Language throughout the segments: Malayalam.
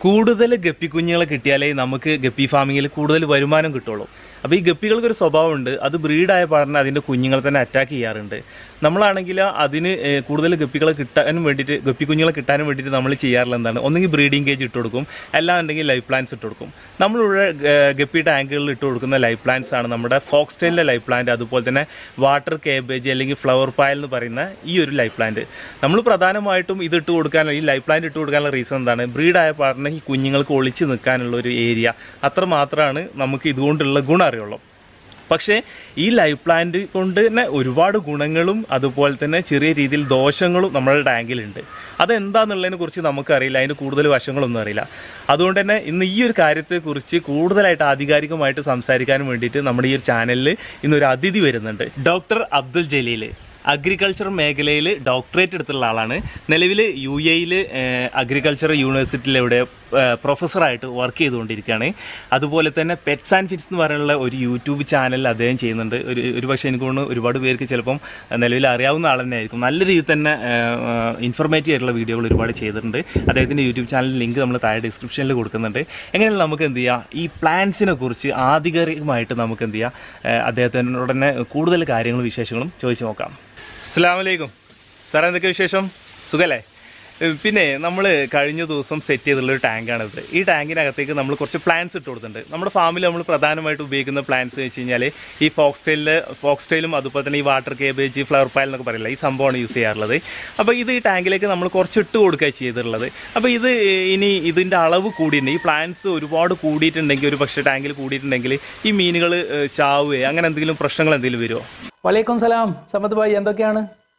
കൂടുതൽ ഗപ്പി കുഞ്ഞുങ്ങളെ കിട്ടിയാലേ നമുക്ക് ഗപ്പി ഫാമിങ്ങിൽ കൂടുതൽ വരുമാനം കിട്ടുള്ളൂ. അപ്പോൾ ഈ ഗപ്പികൾക്കൊരു സ്വഭാവമുണ്ട്, അത് ബ്രീഡായ പാടനെ അതിൻ്റെ കുഞ്ഞുങ്ങളെ തന്നെ അറ്റാക്ക് ചെയ്യാറുണ്ട്. നമ്മളാണെങ്കിൽ അതിന് കൂടുതൽ ഗപ്പികളെ കിട്ടാനും വേണ്ടിയിട്ട്, ഗപ്പി കുഞ്ഞുങ്ങളെ കിട്ടാനും വേണ്ടിയിട്ട് നമ്മൾ ചെയ്യാറുള്ള എന്താണ്, ഒന്നെങ്കിൽ ബ്രീഡിംഗ് കേജ് ഇട്ട് കൊടുക്കും, അല്ലാന്നുണ്ടെങ്കിൽ ലൈഫ് പ്ലാന്റ്സ് ഇട്ട് കൊടുക്കും. നമ്മളിവിടെ ഗപ്പി ടാങ്കുകളിൽ ഇട്ട് കൊടുക്കുന്ന ലൈഫ് പ്ലാന്റ്സ് ആണ് നമ്മുടെ ഫോക്സ് ടെയിലിൻ്റെ ലൈഫ് പ്ലാന്റ്, അതുപോലെ തന്നെ വാട്ടർ കേബേജ് അല്ലെങ്കിൽ ഫ്ലവർ പായൽ എന്ന് പറയുന്ന ഈ ഒരു ലൈഫ് പ്ലാന്റ്. നമ്മൾ പ്രധാനമായിട്ടും ഇത് ഇട്ട് കൊടുക്കാനുള്ള, ഈ ലൈഫ് പ്ലാന്റ് ഇട്ട് കൊടുക്കാനുള്ള റീസൺ എന്താണ്, ബ്രീഡായ പാടനെ ഈ കുഞ്ഞുങ്ങൾക്ക് ഒളിച്ച് നിൽക്കാനുള്ള ഒരു ഏരിയ, അത്ര മാത്രമാണ് നമുക്ക് ഇതുകൊണ്ടുള്ള ഗുണം അറിയുള്ളൂ. പക്ഷേ ഈ ലൈഫ് പ്ലാന്റ് കൊണ്ട് തന്നെ ഒരുപാട് ഗുണങ്ങളും അതുപോലെ തന്നെ ചെറിയ രീതിയിൽ ദോഷങ്ങളും നമ്മുടെ ടാങ്കിലുണ്ട്. അതെന്താണെന്നുള്ളതിനെ കുറിച്ച് നമുക്കറിയില്ല, അതിന് കൂടുതൽ വശങ്ങളൊന്നും അറിയില്ല. അതുകൊണ്ട് തന്നെ ഇന്ന് ഈ ഒരു കാര്യത്തെക്കുറിച്ച് കൂടുതലായിട്ട് ആധികാരികമായിട്ട് സംസാരിക്കാൻ വേണ്ടിയിട്ട് നമ്മുടെ ഈ ഒരു ചാനലിൽ ഇന്നൊരു അതിഥി വരുന്നുണ്ട്. ഡോക്ടർ അബ്ദുൽ ജലീൽ അഗ്രികൾച്ചർ മേഖലയിൽ ഡോക്ടറേറ്റ് എടുത്തുള്ള ആളാണ്. നിലവിൽ UAE അഗ്രികൾച്ചർ യൂണിവേഴ്സിറ്റിയിലൂടെ പ്രൊഫസറായിട്ട് വർക്ക് ചെയ്തുകൊണ്ടിരിക്കുകയാണ്. അതുപോലെ തന്നെ പെറ്റ്സാൻഫിൻസ് എന്ന് പറയുന്ന ഒരു യൂട്യൂബ് ചാനൽ അദ്ദേഹം ചെയ്യുന്നുണ്ട്. ഒരു പക്ഷേ എനിക്ക് തോന്നുന്നു ഒരുപാട് പേർക്ക് ചിലപ്പം നിലവിൽ അറിയാവുന്ന ആൾ തന്നെ ആയിരിക്കും. നല്ല രീതിയിൽ തന്നെ ഇൻഫർമേറ്റീവ് ആയിട്ടുള്ള വീഡിയോകൾ ഒരുപാട് ചെയ്തിട്ടുണ്ട്. അദ്ദേഹത്തിൻ്റെ യൂട്യൂബ് ചാനൽ ലിങ്ക് നമ്മൾ താഴെ ഡിസ്ക്രിപ്ഷനിൽ കൊടുക്കുന്നുണ്ട്. എങ്ങനെയാണ് നമുക്ക് എന്ത് ചെയ്യുക, ഈ പ്ലാന്റ്സിനെ കുറിച്ച് ആധികാരികമായിട്ട് നമുക്ക് എന്ത് ചെയ്യുക, അദ്ദേഹത്തിനോട് തന്നെ കൂടുതൽ കാര്യങ്ങളും വിശേഷങ്ങളും ചോദിച്ചു നോക്കാം. അസ്സലാമു അലൈക്കും സാറേ, എന്തൊക്കെ വിശേഷം? സുഖല്ലേ? പിന്നെ നമ്മൾ കഴിഞ്ഞ ദിവസം സെറ്റ് ചെയ്തിട്ടുള്ളൊരു ടാങ്കാണിത്. ഈ ടാങ്കിനകത്തേക്ക് നമ്മൾ കുറച്ച് പ്ലാന്റ്സ് ഇട്ട് കൊടുത്തിട്ടുണ്ട്. നമ്മുടെ ഫാമിൽ നമ്മൾ പ്രധാനമായിട്ട് ഉപയോഗിക്കുന്ന പ്ലാന്റ്സ് എന്ന് വെച്ച് കഴിഞ്ഞാൽ ഈ ഫോക്സ് ടെയിലും അതുപോലെ തന്നെ ഈ വാട്ടർ കേബേജ്, ഫ്ലവർ പായൽ എന്നൊക്കെ പറയില്ല, ഈ സംഭവമാണ് യൂസ് ചെയ്യാറുള്ളത്. അപ്പോൾ ഇത് ഈ ടാങ്കിലേക്ക് നമ്മൾ കുറച്ച് ഇട്ട് കൊടുക്കുകയാണ് ചെയ്തിട്ടുള്ളത്. അപ്പോൾ ഇത് ഇനി ഇതിൻ്റെ അളവ് കൂടിയിട്ടുണ്ട്, ഈ പ്ലാന്റ്സ് ഒരുപാട് കൂടിയിട്ടുണ്ടെങ്കിൽ, ഒരു പക്ഷേ ടാങ്കിൽ കൂടിയിട്ടുണ്ടെങ്കിൽ ഈ മീനുകൾ ചാവുകയോ അങ്ങനെ എന്തെങ്കിലും പ്രശ്നങ്ങൾ എന്തെങ്കിലും വരുമോ? വലൈക്കും സലാം സമദ് ഭായി, എന്തൊക്കെയാണ്?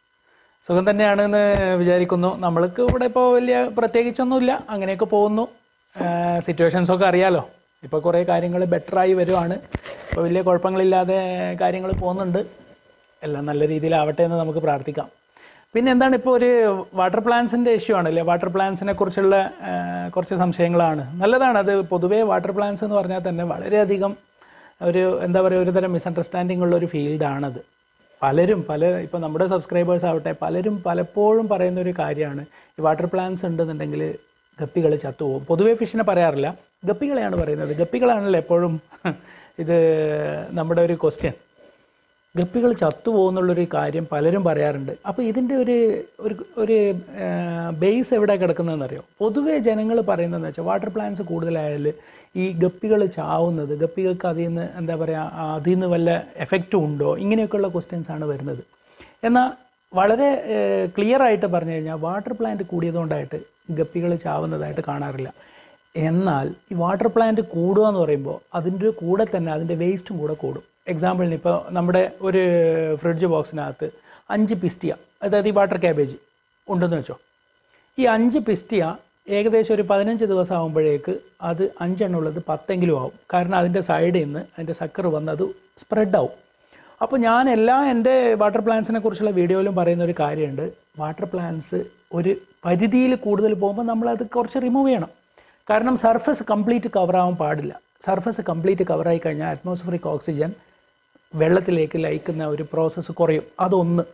സുഖം തന്നെയാണെന്ന് വിചാരിക്കുന്നു. നമ്മൾക്ക് ഇവിടെ ഇപ്പോൾ വലിയ പ്രത്യേകിച്ചൊന്നുമില്ല, അങ്ങനെയൊക്കെ പോകുന്നു. സിറ്റുവേഷൻസൊക്കെ അറിയാലോ, ഇപ്പോൾ കുറേ കാര്യങ്ങൾ ബെറ്ററായി വരുവാണ്. ഇപ്പോൾ വലിയ കുഴപ്പങ്ങളില്ലാതെ കാര്യങ്ങൾ പോകുന്നുണ്ട്. എല്ലാം നല്ല രീതിയിലാവട്ടെ എന്ന് നമുക്ക് പ്രാർത്ഥിക്കാം. പിന്നെ എന്താണ്, ഇപ്പോൾ ഒരു വാട്ടർ പ്ലാന്റ്സിൻ്റെ ഇഷ്യൂ ആണല്ലേ, വാട്ടർ പ്ലാന്റ്സിനെ കുറിച്ചുള്ള കുറച്ച് സംശയങ്ങളാണ്. നല്ലതാണ് അത്. പൊതുവേ വാട്ടർ പ്ലാന്റ്സ് എന്ന് പറഞ്ഞാൽ തന്നെ വളരെയധികം ഒരു എന്താ പറയുക, ഒരു തരം മിസ്അണ്ടർസ്റ്റാൻഡിങ് ഉള്ളൊരു ഫീൽഡാണത്. ഇപ്പോൾ നമ്മുടെ സബ്സ്ക്രൈബേഴ്സ് ആവട്ടെ, പലപ്പോഴും പറയുന്നൊരു കാര്യമാണ്, ഈ വാട്ടർ പ്ലാന്റ്സ് ഉണ്ടെന്നുണ്ടെങ്കിൽ ഗപ്പികൾ ചത്തുപോകും. പൊതുവേ ഫിഷിനെ പറയാറില്ല, ഗപ്പികളെയാണ് പറയുന്നത്. ഗപ്പികളാണല്ലോ എപ്പോഴും ഇത് നമ്മുടെ ഒരു ക്വസ്റ്റ്യൻ. ഗപ്പികൾ ചത്തുപോകുന്നുള്ളൊരു കാര്യം പലരും പറയാറുണ്ട്. അപ്പോൾ ഇതിൻ്റെ ഒരു ബേസ് എവിടെ കിടക്കുന്നതെന്നറിയോ? പൊതുവേ ജനങ്ങൾ പറയുന്നതെന്ന് വെച്ചാൽ വാട്ടർ പ്ലാന്റ്സ് കൂടുതലായാൽ ഈ ഗപ്പികൾ ചാവുന്നത്, ഗപ്പികൾക്ക് അതിൽ നിന്ന് എന്താ പറയുക, അതിൽ നിന്ന് വല്ല എഫക്റ്റും ഉണ്ടോ, ഇങ്ങനെയൊക്കെയുള്ള ക്വസ്റ്റ്യൻസാണ് വരുന്നത്. എന്നാൽ വളരെ ക്ലിയറായിട്ട് പറഞ്ഞു കഴിഞ്ഞാൽ വാട്ടർ പ്ലാന്റ് കൂടിയതുകൊണ്ടായിട്ട് ഗപ്പികൾ ചാവുന്നതായിട്ട് കാണാറില്ല. എന്നാൽ ഈ വാട്ടർ പ്ലാന്റ് കൂടുക എന്ന് പറയുമ്പോൾ അതിൻ്റെ കൂടെ തന്നെ അതിൻ്റെ വേസ്റ്റും കൂടെ കൂടും. എക്സാമ്പിളിന് ഇപ്പോൾ നമ്മുടെ ഒരു ഫ്രിഡ്ജ് ബോക്സിനകത്ത് 5 പിസ്റ്റിയ, അതായത് ഈ വാട്ടർ ക്യാബേജ് ഉണ്ടെന്ന് വെച്ചോ. ഈ 5 പിസ്റ്റിയ ഏകദേശം ഒരു 15 ദിവസം ആകുമ്പോഴേക്ക് അത് 5 എണ്ണം ഉള്ളത് 10 ആവും. കാരണം അതിൻ്റെ സൈഡിൽ നിന്ന് അതിൻ്റെ സക്കർ വന്ന് അത് സ്പ്രെഡാവും. അപ്പോൾ ഞാൻ എൻ്റെ വാട്ടർ പ്ലാന്റ്സിനെ കുറിച്ചുള്ള വീഡിയോയിലും പറയുന്ന ഒരു കാര്യമുണ്ട്, വാട്ടർ പ്ലാന്റ്സ് ഒരു പരിധിയിൽ കൂടുതൽ പോകുമ്പോൾ നമ്മളത് കുറച്ച് റിമൂവ് ചെയ്യണം. കാരണം സർഫസ് കംപ്ലീറ്റ് കവറാവാൻ പാടില്ല. സർഫസ് കംപ്ലീറ്റ് കവറായി കഴിഞ്ഞാൽ അറ്റ്മോസ്ഫിയറിക് ഓക്സിജൻ വെള്ളത്തിലേക്ക് ലയിക്കുന്ന ഒരു പ്രോസസ്സ് കുറയും. അതൊന്ന്,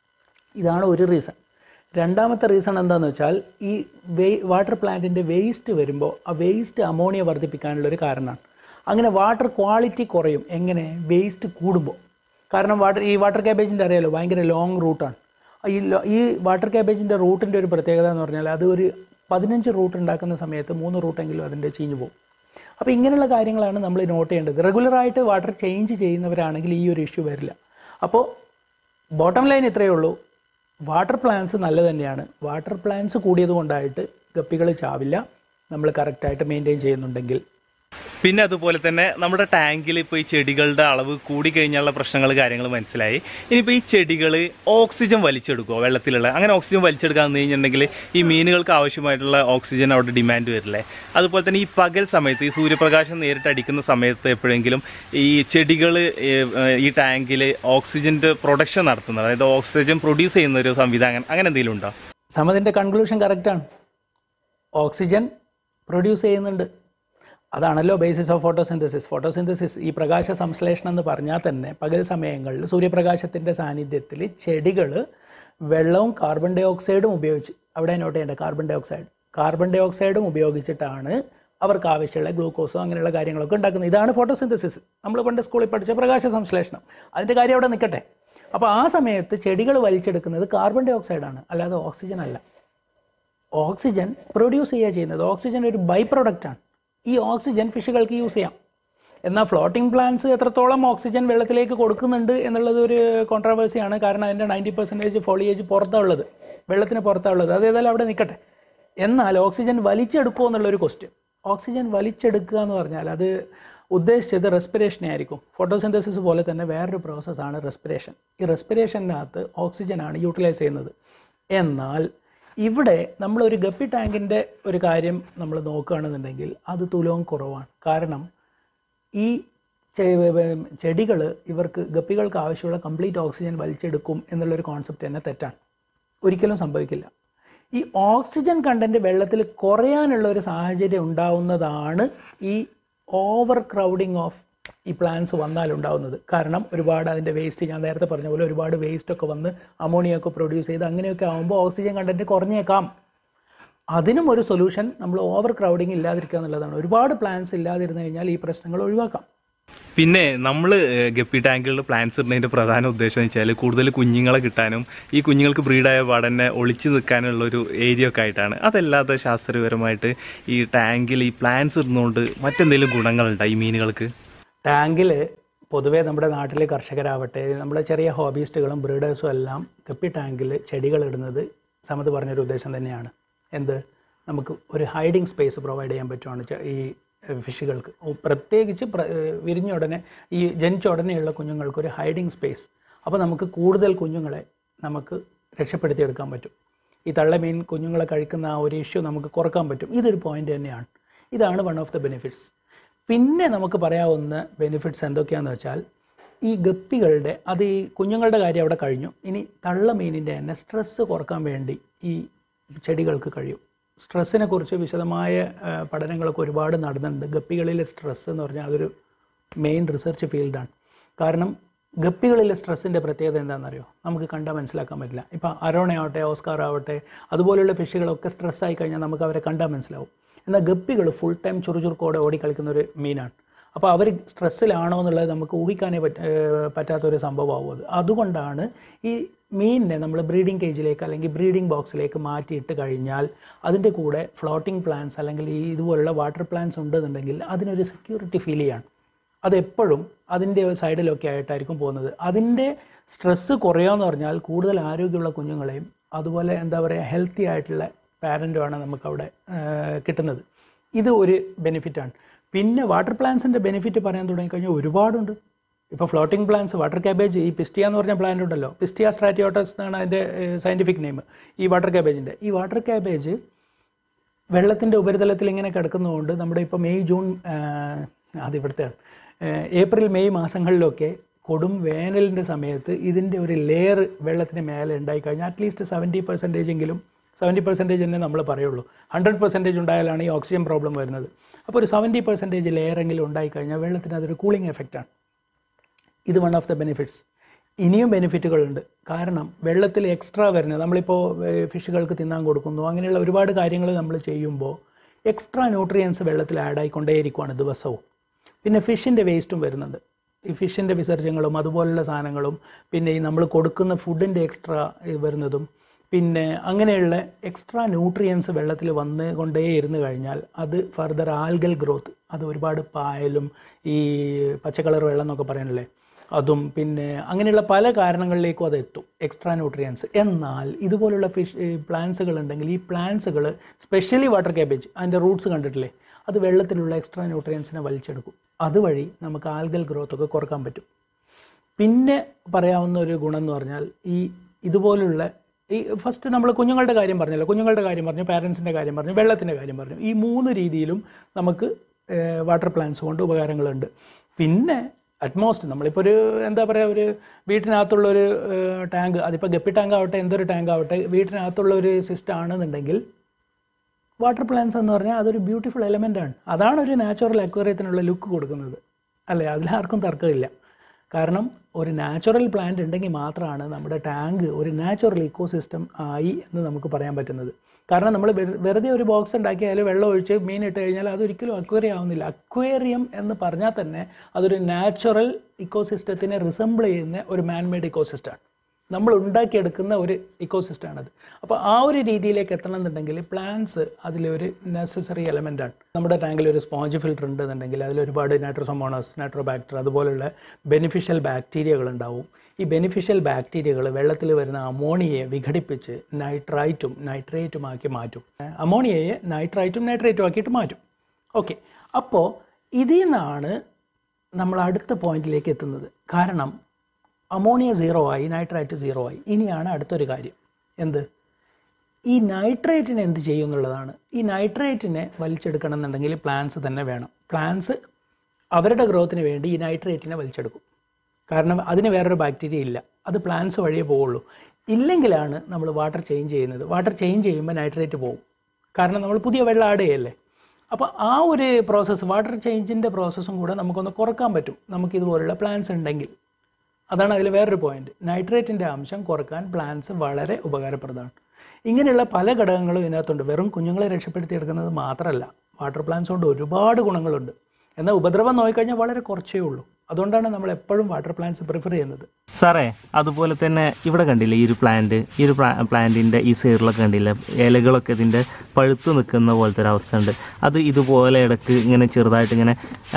ഇതാണ് ഒരു റീസൺ. രണ്ടാമത്തെ റീസൺ എന്താണെന്ന് വെച്ചാൽ ഈ വാട്ടർ പ്ലാന്റിൻ്റെ വേസ്റ്റ് വരുമ്പോൾ ആ വേസ്റ്റ് അമോണിയ വർദ്ധിപ്പിക്കാനുള്ളൊരു കാരണമാണ്. അങ്ങനെ വാട്ടർ ക്വാളിറ്റി കുറയും. എങ്ങനെ? വേസ്റ്റ് കൂടുമ്പോൾ. കാരണം ഈ വാട്ടർ ക്യാബേജിൻ്റെ അറിയാലോ, ഭയങ്കര ലോങ് റൂട്ടാണ്. ഈ വാട്ടർ ക്യാബേജിൻ്റെ റൂട്ടിൻ്റെ ഒരു പ്രത്യേകത എന്ന് പറഞ്ഞാൽ അത് ഒരു 15 റൂട്ട് ഉണ്ടാക്കുന്ന സമയത്ത് 3 റൂട്ടെങ്കിലും അതിൻ്റെ ചീഞ്ഞു പോകും. അപ്പോൾ ഇങ്ങനെയുള്ള കാര്യങ്ങളാണ് നമ്മൾ നോട്ട് ചെയ്യേണ്ടത്. റെഗുലറായിട്ട് വാട്ടർ ചേഞ്ച് ചെയ്യുന്നവരാണെങ്കിൽ ഈ ഒരു ഇഷ്യൂ വരില്ല. അപ്പോൾ ബോട്ടം ലൈൻ ഇത്രയേ ഉള്ളൂ, വാട്ടർ പ്ലാന്റ്സ് നല്ല തന്നെയാണ്. വാട്ടർ പ്ലാന്റ്സ് കൂടിയത് കൊണ്ടായിട്ട് ഗപ്പികൾ ചാവില്ല, നമ്മൾ കറക്റ്റായിട്ട് മെയിൻറ്റെയിൻ ചെയ്യുന്നുണ്ടെങ്കിൽ. പിന്നെ അതുപോലെ തന്നെ നമ്മുടെ ടാങ്കിൽ ഇപ്പോൾ ഈ ചെടികളുടെ അളവ് കൂടിക്കഴിഞ്ഞാലുള്ള പ്രശ്നങ്ങൾ കാര്യങ്ങൾ മനസ്സിലായി. ഇനിയിപ്പോൾ ഈ ചെടികൾ ഓക്സിജൻ വലിച്ചെടുക്കുമോ വെള്ളത്തിലുള്ള? അങ്ങനെ ഓക്സിജൻ വലിച്ചെടുക്കാൻ വന്നു കഴിഞ്ഞിട്ടുണ്ടെങ്കിൽ ഈ മീനുകൾക്ക് ആവശ്യമായിട്ടുള്ള ഓക്സിജൻ അവിടെ ഡിമാൻഡ് വരില്ലേ? അതുപോലെ തന്നെ ഈ പകൽ സമയത്ത് ഈ സൂര്യപ്രകാശം നേരിട്ട് അടിക്കുന്ന സമയത്ത് എപ്പോഴെങ്കിലും ഈ ചെടികൾ ഈ ടാങ്കിൽ ഓക്സിജൻ്റെ പ്രൊഡക്ഷൻ നടത്തുന്നത്, അതായത് ഓക്സിജൻ പ്രൊഡ്യൂസ് ചെയ്യുന്ന ഒരു സംവിധാനം അങ്ങനെ എന്തെങ്കിലും ഉണ്ടോ? സമതിൻ്റെ കൺക്ലൂഷൻ കറക്റ്റാണ്. ഓക്സിജൻ പ്രൊഡ്യൂസ് ചെയ്യുന്നുണ്ട്. അതാണല്ലോ ബേസിസ് ഓഫ് ഫോട്ടോസിന്തസിസ്. ഫോട്ടോസിന്തസിസ്, ഈ പ്രകാശ സംശ്ലേഷണം എന്ന് പറഞ്ഞാൽ തന്നെ പകൽ സമയങ്ങളിൽ സൂര്യപ്രകാശത്തിൻ്റെ സാന്നിധ്യത്തിൽ ചെടികൾ വെള്ളവും കാർബൺ ഡൈ ഓക്സൈഡും ഉപയോഗിച്ച്, അവിടെ നോട്ട് ചെയ്യേണ്ട കാർബൺ ഡൈ ഓക്സൈഡ്, കാർബൺ ഡൈ ഓക്സൈഡും ഉപയോഗിച്ചിട്ടാണ് അവർക്ക് ആവശ്യമുള്ള ഗ്ലൂക്കോസോ അങ്ങനെയുള്ള കാര്യങ്ങളൊക്കെ ഉണ്ടാക്കുന്നത്. ഇതാണ് ഫോട്ടോസിന്തസിസ്. നമ്മൾ പണ്ട് സ്കൂളിൽ പഠിച്ച പ്രകാശ സംശ്ലേഷണം. അതിൻ്റെ കാര്യം അവിടെ നിൽക്കട്ടെ. അപ്പോൾ ആ സമയത്ത് ചെടികൾ വലിച്ചെടുക്കുന്നത് കാർബൺ ഡൈ ഓക്സൈഡാണ്, അല്ലാതെ ഓക്സിജൻ അല്ല. ഓക്സിജൻ പ്രൊഡ്യൂസ് ചെയ്യുക ചെയ്യുന്നത്. ഓക്സിജൻ ഒരു ബൈ പ്രൊഡക്റ്റാണ്. ഈ ഓക്സിജൻ ഫിഷുകൾക്ക് യൂസ് ചെയ്യാം. എന്നാൽ ഫ്ലോട്ടിംഗ് പ്ലാന്റ്സ് എത്രത്തോളം ഓക്സിജൻ വെള്ളത്തിലേക്ക് കൊടുക്കുന്നുണ്ട് എന്നുള്ളത് ഒരു കോൺട്രവേഴ്സിയാണ്. കാരണം അതിൻ്റെ 90% ഫോളിയേജ് പുറത്താണുള്ളത്, വെള്ളത്തിന് പുറത്താണുള്ളത്. അതേതായാലും അവിടെ നിൽക്കട്ടെ. എന്നാൽ ഓക്സിജൻ വലിച്ചെടുക്കുമോ എന്നുള്ളൊരു ക്വസ്റ്റ്യൻ. ഓക്സിജൻ വലിച്ചെടുക്കുക എന്ന് പറഞ്ഞാൽ അത് ഉദ്ദേശിച്ചത് റെസ്പിറേഷനെ ആയിരിക്കും. ഫോട്ടോസിന്തസിസ് പോലെ തന്നെ വേറൊരു പ്രോസസ്സാണ് റെസ്പിറേഷൻ. ഈ റെസ്പിറേഷനകത്ത് ഓക്സിജനാണ് യൂട്ടിലൈസ് ചെയ്യുന്നത്. എന്നാൽ ഇവിടെ നമ്മളൊരു ഗപ്പി ടാങ്കിൻ്റെ ഒരു കാര്യം നമ്മൾ നോക്കുകയാണെന്നുണ്ടെങ്കിൽ അത് തുലവും കുറവാണ്. കാരണം ഈ ചെടികൾ ഇവർക്ക് ഗപ്പികൾക്ക് ആവശ്യമുള്ള കംപ്ലീറ്റ് ഓക്സിജൻ വലിച്ചെടുക്കും എന്നുള്ളൊരു കോൺസെപ്റ്റ് തന്നെ തെറ്റാണ്. ഒരിക്കലും സംഭവിക്കില്ല. ഈ ഓക്സിജൻ കണ്ടൻറ്റ് വെള്ളത്തിൽ കുറയാനുള്ള ഒരു സാഹചര്യം ഉണ്ടാവുന്നതാണ് ഈ ഓവർ ക്രൗഡിങ് ഓഫ് ഈ പ്ലാന്റ്സ് വന്നാലുണ്ടാവുന്നത്. കാരണം ഒരുപാട് അതിൻ്റെ വേസ്റ്റ്, ഞാൻ നേരത്തെ പറഞ്ഞ പോലെ ഒരുപാട് വേസ്റ്റൊക്കെ വന്ന് അമോണിയൊക്കെ പ്രൊഡ്യൂസ് ചെയ്ത് അങ്ങനെയൊക്കെ ആകുമ്പോൾ ഓക്സിജൻ കണ്ടൻറ്റ് കുറഞ്ഞേക്കാം. അതിനും ഒരു സൊല്യൂഷൻ നമ്മൾ ഓവർ ക്രൗഡിങ് ഇല്ലാതിരിക്കുക എന്നുള്ളതാണ്. ഒരുപാട് പ്ലാന്റ്സ് ഇല്ലാതിരുന്നു കഴിഞ്ഞാൽ ഈ പ്രശ്നങ്ങൾ ഒഴിവാക്കാം. പിന്നെ നമ്മൾ ഗപ്പി ടാങ്കുകളിൽ പ്ലാന്റ്സ് ഇടുന്നതിൻ്റെ പ്രധാന ഉദ്ദേശം എന്ന് വെച്ചാൽ കൂടുതൽ കുഞ്ഞുങ്ങളെ കിട്ടാനും ഈ കുഞ്ഞുങ്ങൾക്ക് ബ്രീഡായ പാടന്നെ ഒളിച്ചു നിൽക്കാനുള്ളൊരു ഏരിയ ഒക്കെ ആയിട്ടാണ്. അതല്ലാതെ ശാസ്ത്രപരമായിട്ട് ഈ ടാങ്കിൽ ഈ പ്ലാന്റ്സ് ഇടുന്നതുകൊണ്ട് മറ്റെന്തെങ്കിലും ഗുണങ്ങളുണ്ടോ ഈ മീനുകൾക്ക്? ടാങ്കിൽ പൊതുവേ നമ്മുടെ നാട്ടിലെ കർഷകരാവട്ടെ, നമ്മുടെ ചെറിയ ഹോബിസ്റ്റുകളും ബ്രീഡേഴ്സും എല്ലാം ഗപ്പി ടാങ്കിൽ ചെടികൾ ഇടുന്നത് സമത് പറഞ്ഞൊരു ഉദ്ദേശം തന്നെയാണ്. എന്ത്, നമുക്ക് ഒരു ഹൈഡിങ് സ്പേസ് പ്രൊവൈഡ് ചെയ്യാൻ പറ്റുവാണ് ഈ ഫിഷുകൾക്ക്. പ്രത്യേകിച്ച് വിരിഞ്ഞ ഉടനെ ഈ ജനിച്ച ഉടനെയുള്ള കുഞ്ഞുങ്ങൾക്ക് ഒരു ഹൈഡിങ് സ്പേസ്. അപ്പോൾ നമുക്ക് കൂടുതൽ കുഞ്ഞുങ്ങളെ നമുക്ക് രക്ഷപ്പെടുത്തിയെടുക്കാൻ പറ്റും. ഈ തള്ളമീൻ കുഞ്ഞുങ്ങളെ കഴിക്കുന്ന ആ ഒരു ഇഷ്യൂ നമുക്ക് കുറക്കാൻ പറ്റും. ഇതൊരു പോയിൻ്റ് തന്നെയാണ്. ഇതാണ് വൺ ഓഫ് ദ ബെനിഫിറ്റ്സ്. പിന്നെ നമുക്ക് പറയാവുന്ന ബെനിഫിറ്റ്സ് എന്തൊക്കെയാണെന്ന് വെച്ചാൽ, ഈ ഗപ്പികളുടെ അത് ഈ കുഞ്ഞുങ്ങളുടെ കാര്യം അവിടെ കഴിഞ്ഞു. ഇനി തള്ളമീനിൻ്റെ തന്നെ സ്ട്രെസ്സ് കുറക്കാൻ വേണ്ടി ഈ ചെടികൾക്ക് കഴിയും. സ്ട്രെസ്സിനെ കുറിച്ച് വിശദമായ പഠനങ്ങളൊക്കെ ഒരുപാട് നടന്നിട്ടുണ്ട്. ഗപ്പികളിലെ സ്ട്രെസ്സ് എന്ന് പറഞ്ഞാൽ അതൊരു മെയിൻ റിസർച്ച് ഫീൽഡാണ്. കാരണം ഗപ്പികളിലെ സ്ട്രെസ്സിൻ്റെ പ്രത്യേകത എന്താണെന്നറിയോ? നമുക്ക് കണ്ടാൽ മനസ്സിലാക്കാൻ പറ്റില്ല. ഇപ്പോൾ അരോണയാവട്ടെ, ഓസ്കാർ ആവട്ടെ, അതുപോലെയുള്ള ഫിഷുകളൊക്കെ സ്ട്രെസ്സായി കഴിഞ്ഞാൽ നമുക്ക് അവരെ കണ്ടാൽ മനസ്സിലാവും. എന്നാൽ ഗപ്പികൾ ഫുൾ ടൈം ചുറുചുറുക്കോടെ ഓടിക്കളിക്കുന്ന ഒരു മീനാണ്. അപ്പോൾ അവർ സ്ട്രെസ്സിലാണോ എന്നുള്ളത് നമുക്ക് ഊഹിക്കാനേ പറ്റാത്തൊരു സംഭവമാവും അത്. അതുകൊണ്ടാണ് ഈ മീനിനെ നമ്മൾ ബ്രീഡിംഗ് കേജിലേക്ക് അല്ലെങ്കിൽ ബ്രീഡിംഗ് ബോക്സിലേക്ക് മാറ്റിയിട്ട് കഴിഞ്ഞാൽ അതിൻ്റെ കൂടെ ഫ്ലോട്ടിംഗ് പ്ലാന്റ്സ് അല്ലെങ്കിൽ ഈ ഇതുപോലുള്ള വാട്ടർ പ്ലാന്റ്സ് ഉണ്ടെന്നുണ്ടെങ്കിൽ അതിനൊരു സെക്യൂരിറ്റി ഫീൽ ചെയ്യാണ്. അതെപ്പോഴും അതിൻ്റെ സൈഡിലൊക്കെ ആയിട്ടായിരിക്കും പോകുന്നത്. അതിൻ്റെ സ്ട്രെസ്സ് കുറയുകയെന്ന് പറഞ്ഞാൽ കൂടുതൽ ആരോഗ്യമുള്ള കുഞ്ഞുങ്ങളെയും അതുപോലെ എന്താ പറയുക ഹെൽത്തി ആയിട്ടുള്ള പാരൻറ്റുമാണ് നമുക്കവിടെ കിട്ടുന്നത്. ഇത് ഒരു ബെനിഫിറ്റാണ്. പിന്നെ വാട്ടർ പ്ലാന്റ്സിൻ്റെ ബെനിഫിറ്റ് പറയാൻ തുടങ്ങിക്കഴിഞ്ഞാൽ ഒരുപാടുണ്ട്. ഇപ്പോൾ ഫ്ലോട്ടിംഗ് പ്ലാന്റ്സ്, വാട്ടർ ക്യാബേജ്, ഈ പിസ്റ്റിയ എന്ന് പറഞ്ഞ പ്ലാന്റ് ഉണ്ടല്ലോ, പിസ്റ്റിയ സ്ട്രാറ്റിയോട്ടസ് എന്നാണ് അതിൻ്റെ സയൻറ്റിഫിക് നെയിം, ഈ വാട്ടർ ക്യാബേജിൻ്റെ. ഈ വാട്ടർ ക്യാബേജ് വെള്ളത്തിൻ്റെ ഉപരിതലത്തിൽ ഇങ്ങനെ കിടക്കുന്നതുകൊണ്ട് നമ്മുടെ ഇപ്പോൾ മെയ് ജൂൺ അതിവിടുത്തെയാണ് ഏപ്രിൽ മെയ് മാസങ്ങളിലൊക്കെ കൊടും വേനലിൻ്റെ സമയത്ത് ഇതിൻ്റെ ഒരു ലെയർ വെള്ളത്തിന് മേലെ ഉണ്ടായിക്കഴിഞ്ഞാൽ അറ്റ്ലീസ്റ്റ് 70% 70% തന്നെ നമ്മൾ പറയുള്ളൂ. 100% ഉണ്ടായാലാണ് ഈ ഓക്സിജൻ പ്രോബ്ലം വരുന്നത്. അപ്പോൾ ഒരു 70% ലെയറെങ്കിലും ഉണ്ടായിക്കഴിഞ്ഞാൽ വെള്ളത്തിന് അതൊരു കൂളിംഗ് എഫക്റ്റാണ്. ഇത് വൺ ഓഫ് ദ ബെനിഫിറ്റ്സ്. ഇനിയും ബെനിഫിറ്റുകളുണ്ട്. കാരണം വെള്ളത്തിൽ എക്സ്ട്രാ വരുന്നത്, നമ്മളിപ്പോൾ ഫിഷുകൾക്ക് തിന്നാൻ കൊടുക്കുന്നു, അങ്ങനെയുള്ള ഒരുപാട് കാര്യങ്ങൾ നമ്മൾ ചെയ്യുമ്പോൾ എക്സ്ട്രാ ന്യൂട്രിയൻസ് വെള്ളത്തിൽ ആഡ് ആയിക്കൊണ്ടേയിരിക്കുവാണ് ദിവസവും. പിന്നെ ഫിഷിൻ്റെ വേസ്റ്റും വരുന്നുണ്ട്. ഈ ഫിഷിൻ്റെ വിസർജ്യങ്ങളും അതുപോലുള്ള സാധനങ്ങളും പിന്നെ ഈ നമ്മൾ കൊടുക്കുന്ന ഫുഡിൻ്റെ എക്സ്ട്രാ വരുന്നതും പിന്നെ അങ്ങനെയുള്ള എക്സ്ട്രാ ന്യൂട്രിയൻസ് വെള്ളത്തിൽ വന്ന് കൊണ്ടേ ഇരുന്ന് കഴിഞ്ഞാൽ അത് ഫർദർ ആൽഗൽ ഗ്രോത്ത്, അത് ഒരുപാട് പായലും ഈ പച്ചക്കളർ വെള്ളം എന്നൊക്കെ പറയാനല്ലേ, അതും പിന്നെ അങ്ങനെയുള്ള പല കാരണങ്ങളിലേക്കും അത് എത്തും എക്സ്ട്രാ ന്യൂട്രിയൻസ്. എന്നാൽ ഇതുപോലുള്ള പ്ലാന്റ്സുകൾ ഉണ്ടെങ്കിൽ ഈ പ്ലാന്റ്സുകൾ സ്പെഷ്യലി വാട്ടർ ക്യാബേജ് അതിൻ്റെ റൂട്ട്സ് കണ്ടിട്ടില്ലേ, അത് വെള്ളത്തിലുള്ള എക്സ്ട്രാ ന്യൂട്രിയൻസിനെ വലിച്ചെടുക്കും. അതുവഴി നമുക്ക് ആൽഗൽ ഗ്രോത്ത് ഒക്കെ കുറക്കാൻ പറ്റും. പിന്നെ പറയാവുന്ന ഒരു ഗുണം എന്ന് പറഞ്ഞാൽ ഈ ഇതുപോലുള്ള ഈ ഫസ്റ്റ് നമ്മൾ കുഞ്ഞുങ്ങളുടെ കാര്യം പറഞ്ഞല്ലോ, കുഞ്ഞുങ്ങളുടെ കാര്യം പറഞ്ഞു, പാരൻസിൻ്റെ കാര്യം പറഞ്ഞു, വെള്ളത്തിൻ്റെ കാര്യം പറഞ്ഞു. ഈ 3 രീതിയിലും നമുക്ക് വാട്ടർ പ്ലാന്റ്സ് കൊണ്ട് ഉപകാരങ്ങളുണ്ട്. പിന്നെ അറ്റ്മോസ്റ്റ് നമ്മളിപ്പോൾ ഒരു എന്താ പറയുക, ഒരു വീട്ടിനകത്തുള്ളൊരു ടാങ്ക്, അതിപ്പോൾ ഗപ്പി ടാങ്ക് ആവട്ടെ എന്തൊരു ടാങ്ക് ആവട്ടെ, വീട്ടിനകത്തുള്ള ഒരു സിസ്റ്റം ആണെന്നുണ്ടെങ്കിൽ വാട്ടർ പ്ലാന്റ്സ് എന്ന് പറഞ്ഞാൽ അതൊരു ബ്യൂട്ടിഫുൾ എലമെൻ്റാണ്. അതാണ് ഒരു നാച്ചുറൽ അക്വേറിയത്തിനുള്ള ലുക്ക് കൊടുക്കുന്നത്, അല്ലേ? അതിലാർക്കും തർക്കമില്ല. കാരണം ഒരു നാച്ചുറൽ പ്ലാന്റ് ഉണ്ടെങ്കിൽ മാത്രമാണ് നമ്മുടെ ടാങ്ക് ഒരു നാച്ചുറൽ ഇക്കോസിസ്റ്റം ആയി എന്ന് നമുക്ക് പറയാൻ പറ്റുന്നത്. കാരണം നമ്മൾ വെറുതെ ഒരു ബോക്സ് ഉണ്ടാക്കി അതിൽ വെള്ളം ഒഴിച്ച് മീൻ ഇട്ട് കഴിഞ്ഞാൽ അതൊരിക്കലും അക്വേറിയം ആവുന്നില്ല. അക്വേറിയം എന്ന് പറഞ്ഞാൽ തന്നെ അതൊരു നാച്ചുറൽ ഇക്കോസിസ്റ്റത്തിനെ റിസംബിൾ ചെയ്യുന്ന ഒരു മാൻമെയ്ഡ് ഇക്കോസിസ്റ്റമാണ്. നമ്മൾ ഉണ്ടാക്കിയെടുക്കുന്ന ഒരു ഇക്കോസിസ്റ്റമാണത്. അപ്പോൾ ആ ഒരു രീതിയിലേക്ക് എത്തണമെന്നുണ്ടെങ്കിൽ പ്ലാന്റ്സ് അതിലൊരു നെസസറി എലമെൻ്റാണ്. നമ്മുടെ ടാങ്കിൽ ഒരു സ്പോഞ്ച് ഫിൽറ്റർ ഉണ്ടെന്നുണ്ടെങ്കിൽ അതിലൊരുപാട് നൈട്രോസോമോണസ്, നൈട്രോബാക്ടർ അതുപോലുള്ള ബെനിഫിഷ്യൽ ബാക്ടീരിയകൾ ഉണ്ടാവും. ഈ ബെനിഫിഷ്യൽ ബാക്ടീരിയകൾ വെള്ളത്തിൽ വരുന്ന അമോണിയയെ വിഘടിപ്പിച്ച് നൈട്രേറ്റും ആക്കി മാറ്റും. അമോണിയയെ നൈട്രൈറ്റും ആക്കിയിട്ട് മാറ്റും. ഓക്കെ, അപ്പോൾ ഇതിൽ നിന്നാണ് നമ്മൾ അടുത്ത പോയിന്റിലേക്ക് എത്തുന്നത്. കാരണം അമോണിയ 0 ആയി, നൈട്രൈറ്റ് 0 ആയി. ഇനിയാണ് അടുത്തൊരു കാര്യം. എന്ത്? ഈ നൈട്രേറ്റിനെ എന്ത് ചെയ്യും എന്നുള്ളതാണ്. ഈ നൈട്രേറ്റിനെ വലിച്ചെടുക്കണം എന്നുണ്ടെങ്കിൽ പ്ലാന്റ്സ് തന്നെ വേണം. പ്ലാന്റ്സ് അവരുടെ ഗ്രോത്തിന് വേണ്ടി ഈ നൈട്രേറ്റിനെ വലിച്ചെടുക്കും. കാരണം അതിന് വേറൊരു ബാക്ടീരിയ ഇല്ല, അത് പ്ലാന്റ്സ് വഴിയേ പോവുള്ളൂ. ഇല്ലെങ്കിലാണ് നമ്മൾ വാട്ടർ ചേഞ്ച് ചെയ്യുന്നത്. വാട്ടർ ചേഞ്ച് ചെയ്യുമ്പോൾ നൈട്രേറ്റ് പോകും, കാരണം നമ്മൾ പുതിയ വെള്ളം ആഡ് ചെയ്യല്ലേ. അപ്പോൾ ആ ഒരു പ്രോസസ്സ്, വാട്ടർ ചേഞ്ചിൻ്റെ പ്രോസസ്സും കൂടെ നമുക്കൊന്ന് കുറക്കാൻ പറ്റും നമുക്കിതുപോലുള്ള പ്ലാന്റ്സ് ഉണ്ടെങ്കിൽ. അതാണ് അതിൽ വേറൊരു പോയിന്റ്. നൈട്രേറ്റിൻ്റെ അംശം കുറക്കാൻ പ്ലാന്റ്സ് വളരെ ഉപകാരപ്രദമാണ്. ഇങ്ങനെയുള്ള പല ഘടകങ്ങളും ഇതിനകത്തുണ്ട്. വെറും കുഞ്ഞുങ്ങളെ രക്ഷപ്പെടുത്തിയെടുക്കുന്നത് മാത്രമല്ല, വാട്ടർ പ്ലാന്റ്സ് കൊണ്ട് ഒരുപാട് ഗുണങ്ങളുണ്ട്. എന്നാൽ ഉപദ്രവം നോക്കിക്കഴിഞ്ഞാൽ വളരെ കുറച്ചേ ഉള്ളൂ. അതുകൊണ്ടാണ് നമ്മൾ എപ്പോഴും വാട്ടർ പ്ലാന്റ്സ് പ്രിഫർ ചെയ്യുന്നത്. സാറേ, അതുപോലെ തന്നെ ഇവിടെ കണ്ടില്ലേ ഈ ഒരു പ്ലാന്റിൻ്റെ ഈ സൈഡിലൊക്കെ കണ്ടില്ലേ ഇലകളൊക്കെ ഇതിൻ്റെ പഴുത്ത് നിൽക്കുന്ന പോലത്തെ ഒരു അവസ്ഥ ഉണ്ട്. അത് ഇതുപോലെ ഇടയ്ക്ക് ഇങ്ങനെ ചെറുതായിട്ട് ഇങ്ങനെ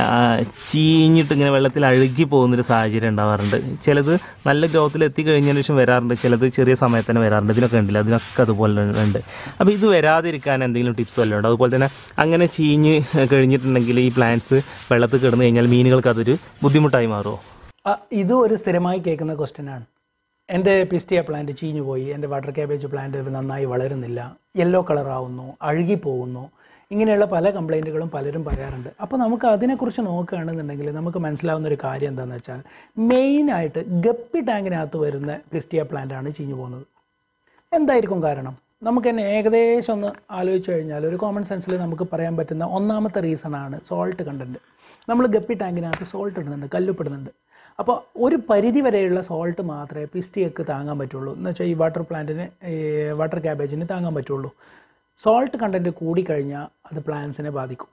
ചീഞ്ഞിട്ട് ഇങ്ങനെ വെള്ളത്തിൽ അഴുകി പോകുന്നൊരു സാഹചര്യം ഉണ്ടാവാറുണ്ട്. ചിലത് നല്ല ഗ്രോത്തിൽ എത്തിക്കഴിഞ്ഞതിന് ശേഷം വരാറുണ്ട്, ചിലത് ചെറിയ സമയത്ത് തന്നെ വരാറുണ്ട്. ഇതിനൊക്കെ ഉണ്ടല്ലോ, അതിനൊക്കെ അതുപോലെ ഉണ്ട്. അപ്പോൾ ഇത് വരാതിരിക്കാൻ എന്തെങ്കിലും ടിപ്സ് വല്ലതും ഉണ്ടോ? അതുപോലെ തന്നെ അങ്ങനെ ചീഞ്ഞ് കഴിഞ്ഞിട്ടുണ്ടെങ്കിൽ ഈ പ്ലാന്റ്സ് വെള്ളത്തിൽ കിടന്നു കഴിഞ്ഞാൽ മീനുകൾക്ക് അതൊരു ബുദ്ധിമുട്ടായി മാറുമോ? ഇതും ഒരു സ്ഥിരമായി കേൾക്കുന്ന ക്വസ്റ്റ്യനാണ്. എൻ്റെ പിസ്റ്റിയ പ്ലാന്റ് ചീഞ്ഞു പോയി, എൻ്റെ വാട്ടർ ക്യാബേജ് പ്ലാന്റ് നന്നായി വളരുന്നില്ല, യെല്ലോ കളറാവുന്നു, അഴുകിപ്പോകുന്നു, ഇങ്ങനെയുള്ള പല കംപ്ലൈൻറ്റുകളും പലരും പറയാറുണ്ട്. അപ്പോൾ നമുക്ക് അതിനെക്കുറിച്ച് നോക്കുകയാണെന്നുണ്ടെങ്കിൽ നമുക്ക് മനസ്സിലാവുന്ന ഒരു കാര്യം എന്താണെന്ന് വെച്ചാൽ, മെയിനായിട്ട് ഗപ്പി ടാങ്കിനകത്ത് വരുന്ന പിസ്റ്റിയ പ്ലാന്റാണ് ചീഞ്ഞു പോകുന്നത്. എന്തായിരിക്കും കാരണം? നമുക്ക് തന്നെ ഏകദേശം ഒന്ന് ആലോചിച്ച് കഴിഞ്ഞാൽ ഒരു കോമൺ സെൻസിൽ നമുക്ക് പറയാൻ പറ്റുന്ന ഒന്നാമത്തെ റീസണാണ് സോൾട്ട് കണ്ടൻറ്റ്. നമ്മൾ ഗപ്പി ടാങ്കിനകത്ത് സോൾട്ട് ഇടുന്നുണ്ട്, കല്ലുപ്പിടുന്നുണ്ട്. അപ്പോൾ ഒരു പരിധി വരെയുള്ള സോൾട്ട് മാത്രമേ പിസ്റ്റിയക്ക് താങ്ങാൻ പറ്റുള്ളൂ. എന്ന് വെച്ചാൽ ഈ വാട്ടർ പ്ലാന്റിന്, വാട്ടർ ക്യാബേജിന് താങ്ങാൻ പറ്റുള്ളൂ. സോൾട്ട് കണ്ടൻറ്റ് കൂടിക്കഴിഞ്ഞാൽ അത് പ്ലാന്റ്സിനെ ബാധിക്കും.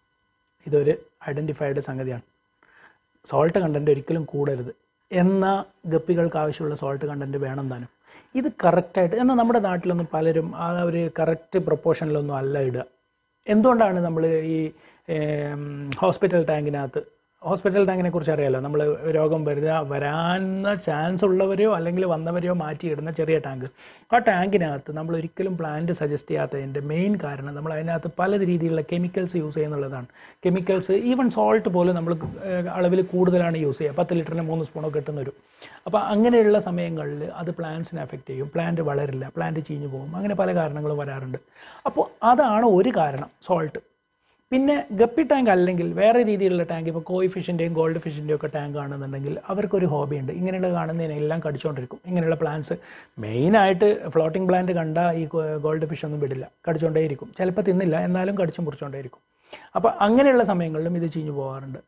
ഇതൊരു ഐഡൻറ്റിഫൈഡ് സംഗതിയാണ്. സോൾട്ട് കണ്ടൻറ്റ് ഒരിക്കലും കൂടരുത്. എന്നാൽ ഗപ്പികൾക്ക് ആവശ്യമുള്ള സോൾട്ട് കണ്ടൻറ്റ് വേണം താനും. ഇത് കറക്റ്റായിട്ട്, എന്നാൽ നമ്മുടെ നാട്ടിലൊന്നും പലരും ആ ഒരു കറക്റ്റ് പ്രൊപ്പോർഷനിലൊന്നും അല്ല ഇടുക. എന്തുകൊണ്ടാണ് നമ്മൾ ഈ ഹോസ്പിറ്റൽ ടാങ്കിനെ കുറിച്ച് അറിയാമല്ലോ, നമ്മൾ രോഗം വരാനുള്ള ചാൻസ് ഉള്ളവരെയോ അല്ലെങ്കിൽ വന്നവരെയോ മാറ്റിയിടുന്ന ചെറിയ ടാങ്ക്. ആ ടാങ്കിനകത്ത് നമ്മൾ ഒരിക്കലും പ്ലാന്റ് സജസ്റ്റ് ചെയ്യാത്തതിൻ്റെ മെയിൻ കാരണം നമ്മൾ അതിനകത്ത് പല രീതിയിലുള്ള കെമിക്കൽസ് യൂസ് ചെയ്യുന്നുള്ളതാണ്. കെമിക്കൽസ്, ഈവൻ സോൾട്ട് പോലും നമ്മൾ അളവിൽ കൂടുതലാണ് യൂസ് ചെയ്യുക. 10 ലിറ്ററിന് 3 സ്പൂണൊക്കെ കിട്ടുന്ന വരും. അപ്പോൾ അങ്ങനെയുള്ള സമയങ്ങളിൽ അത് പ്ലാന്റ്സിനെ അഫക്റ്റ് ചെയ്യും. പ്ലാന്റ് വളരില്ല, പ്ലാന്റ് ചീഞ്ഞു പോകും. അങ്ങനെ പല കാരണങ്ങളും വരാറുണ്ട്. അപ്പോൾ അതാണ് ഒരു കാരണം, സോൾട്ട്. പിന്നെ ഗപ്പി ടാങ്ക് അല്ലെങ്കിൽ വേറെ രീതിയിലുള്ള ടാങ്ക്, ഇപ്പോൾ കോയി ഫിഷിൻ്റെയും ഗോൾഡ് ഫിഷിൻ്റെയും ഒക്കെ ടാങ്ക് ആണെന്നുണ്ടെങ്കിൽ അവർക്കൊരു ഹോബിയുണ്ട്. ഇങ്ങനെയുള്ള കാണുന്നതിനെല്ലാം കടിച്ചുകൊണ്ടിരിക്കും. ഇങ്ങനെയുള്ള പ്ലാന്റ്സ്, മെയിനായിട്ട് ഫ്ലോട്ടിംഗ് പ്ലാന്റ് കണ്ടാൽ ഈ ഗോൾഡ് ഫിഷ് ഒന്നും വിടില്ല, കടിച്ചുകൊണ്ടേയിരിക്കും. ചിലപ്പോൾ തിന്നില്ല, എന്നാലും കടിച്ചും മുറിച്ചുകൊണ്ടേയിരിക്കും. അപ്പോൾ അങ്ങനെയുള്ള സമയങ്ങളിലും ഇത് ചീഞ്ഞു പോകാറുണ്ട്.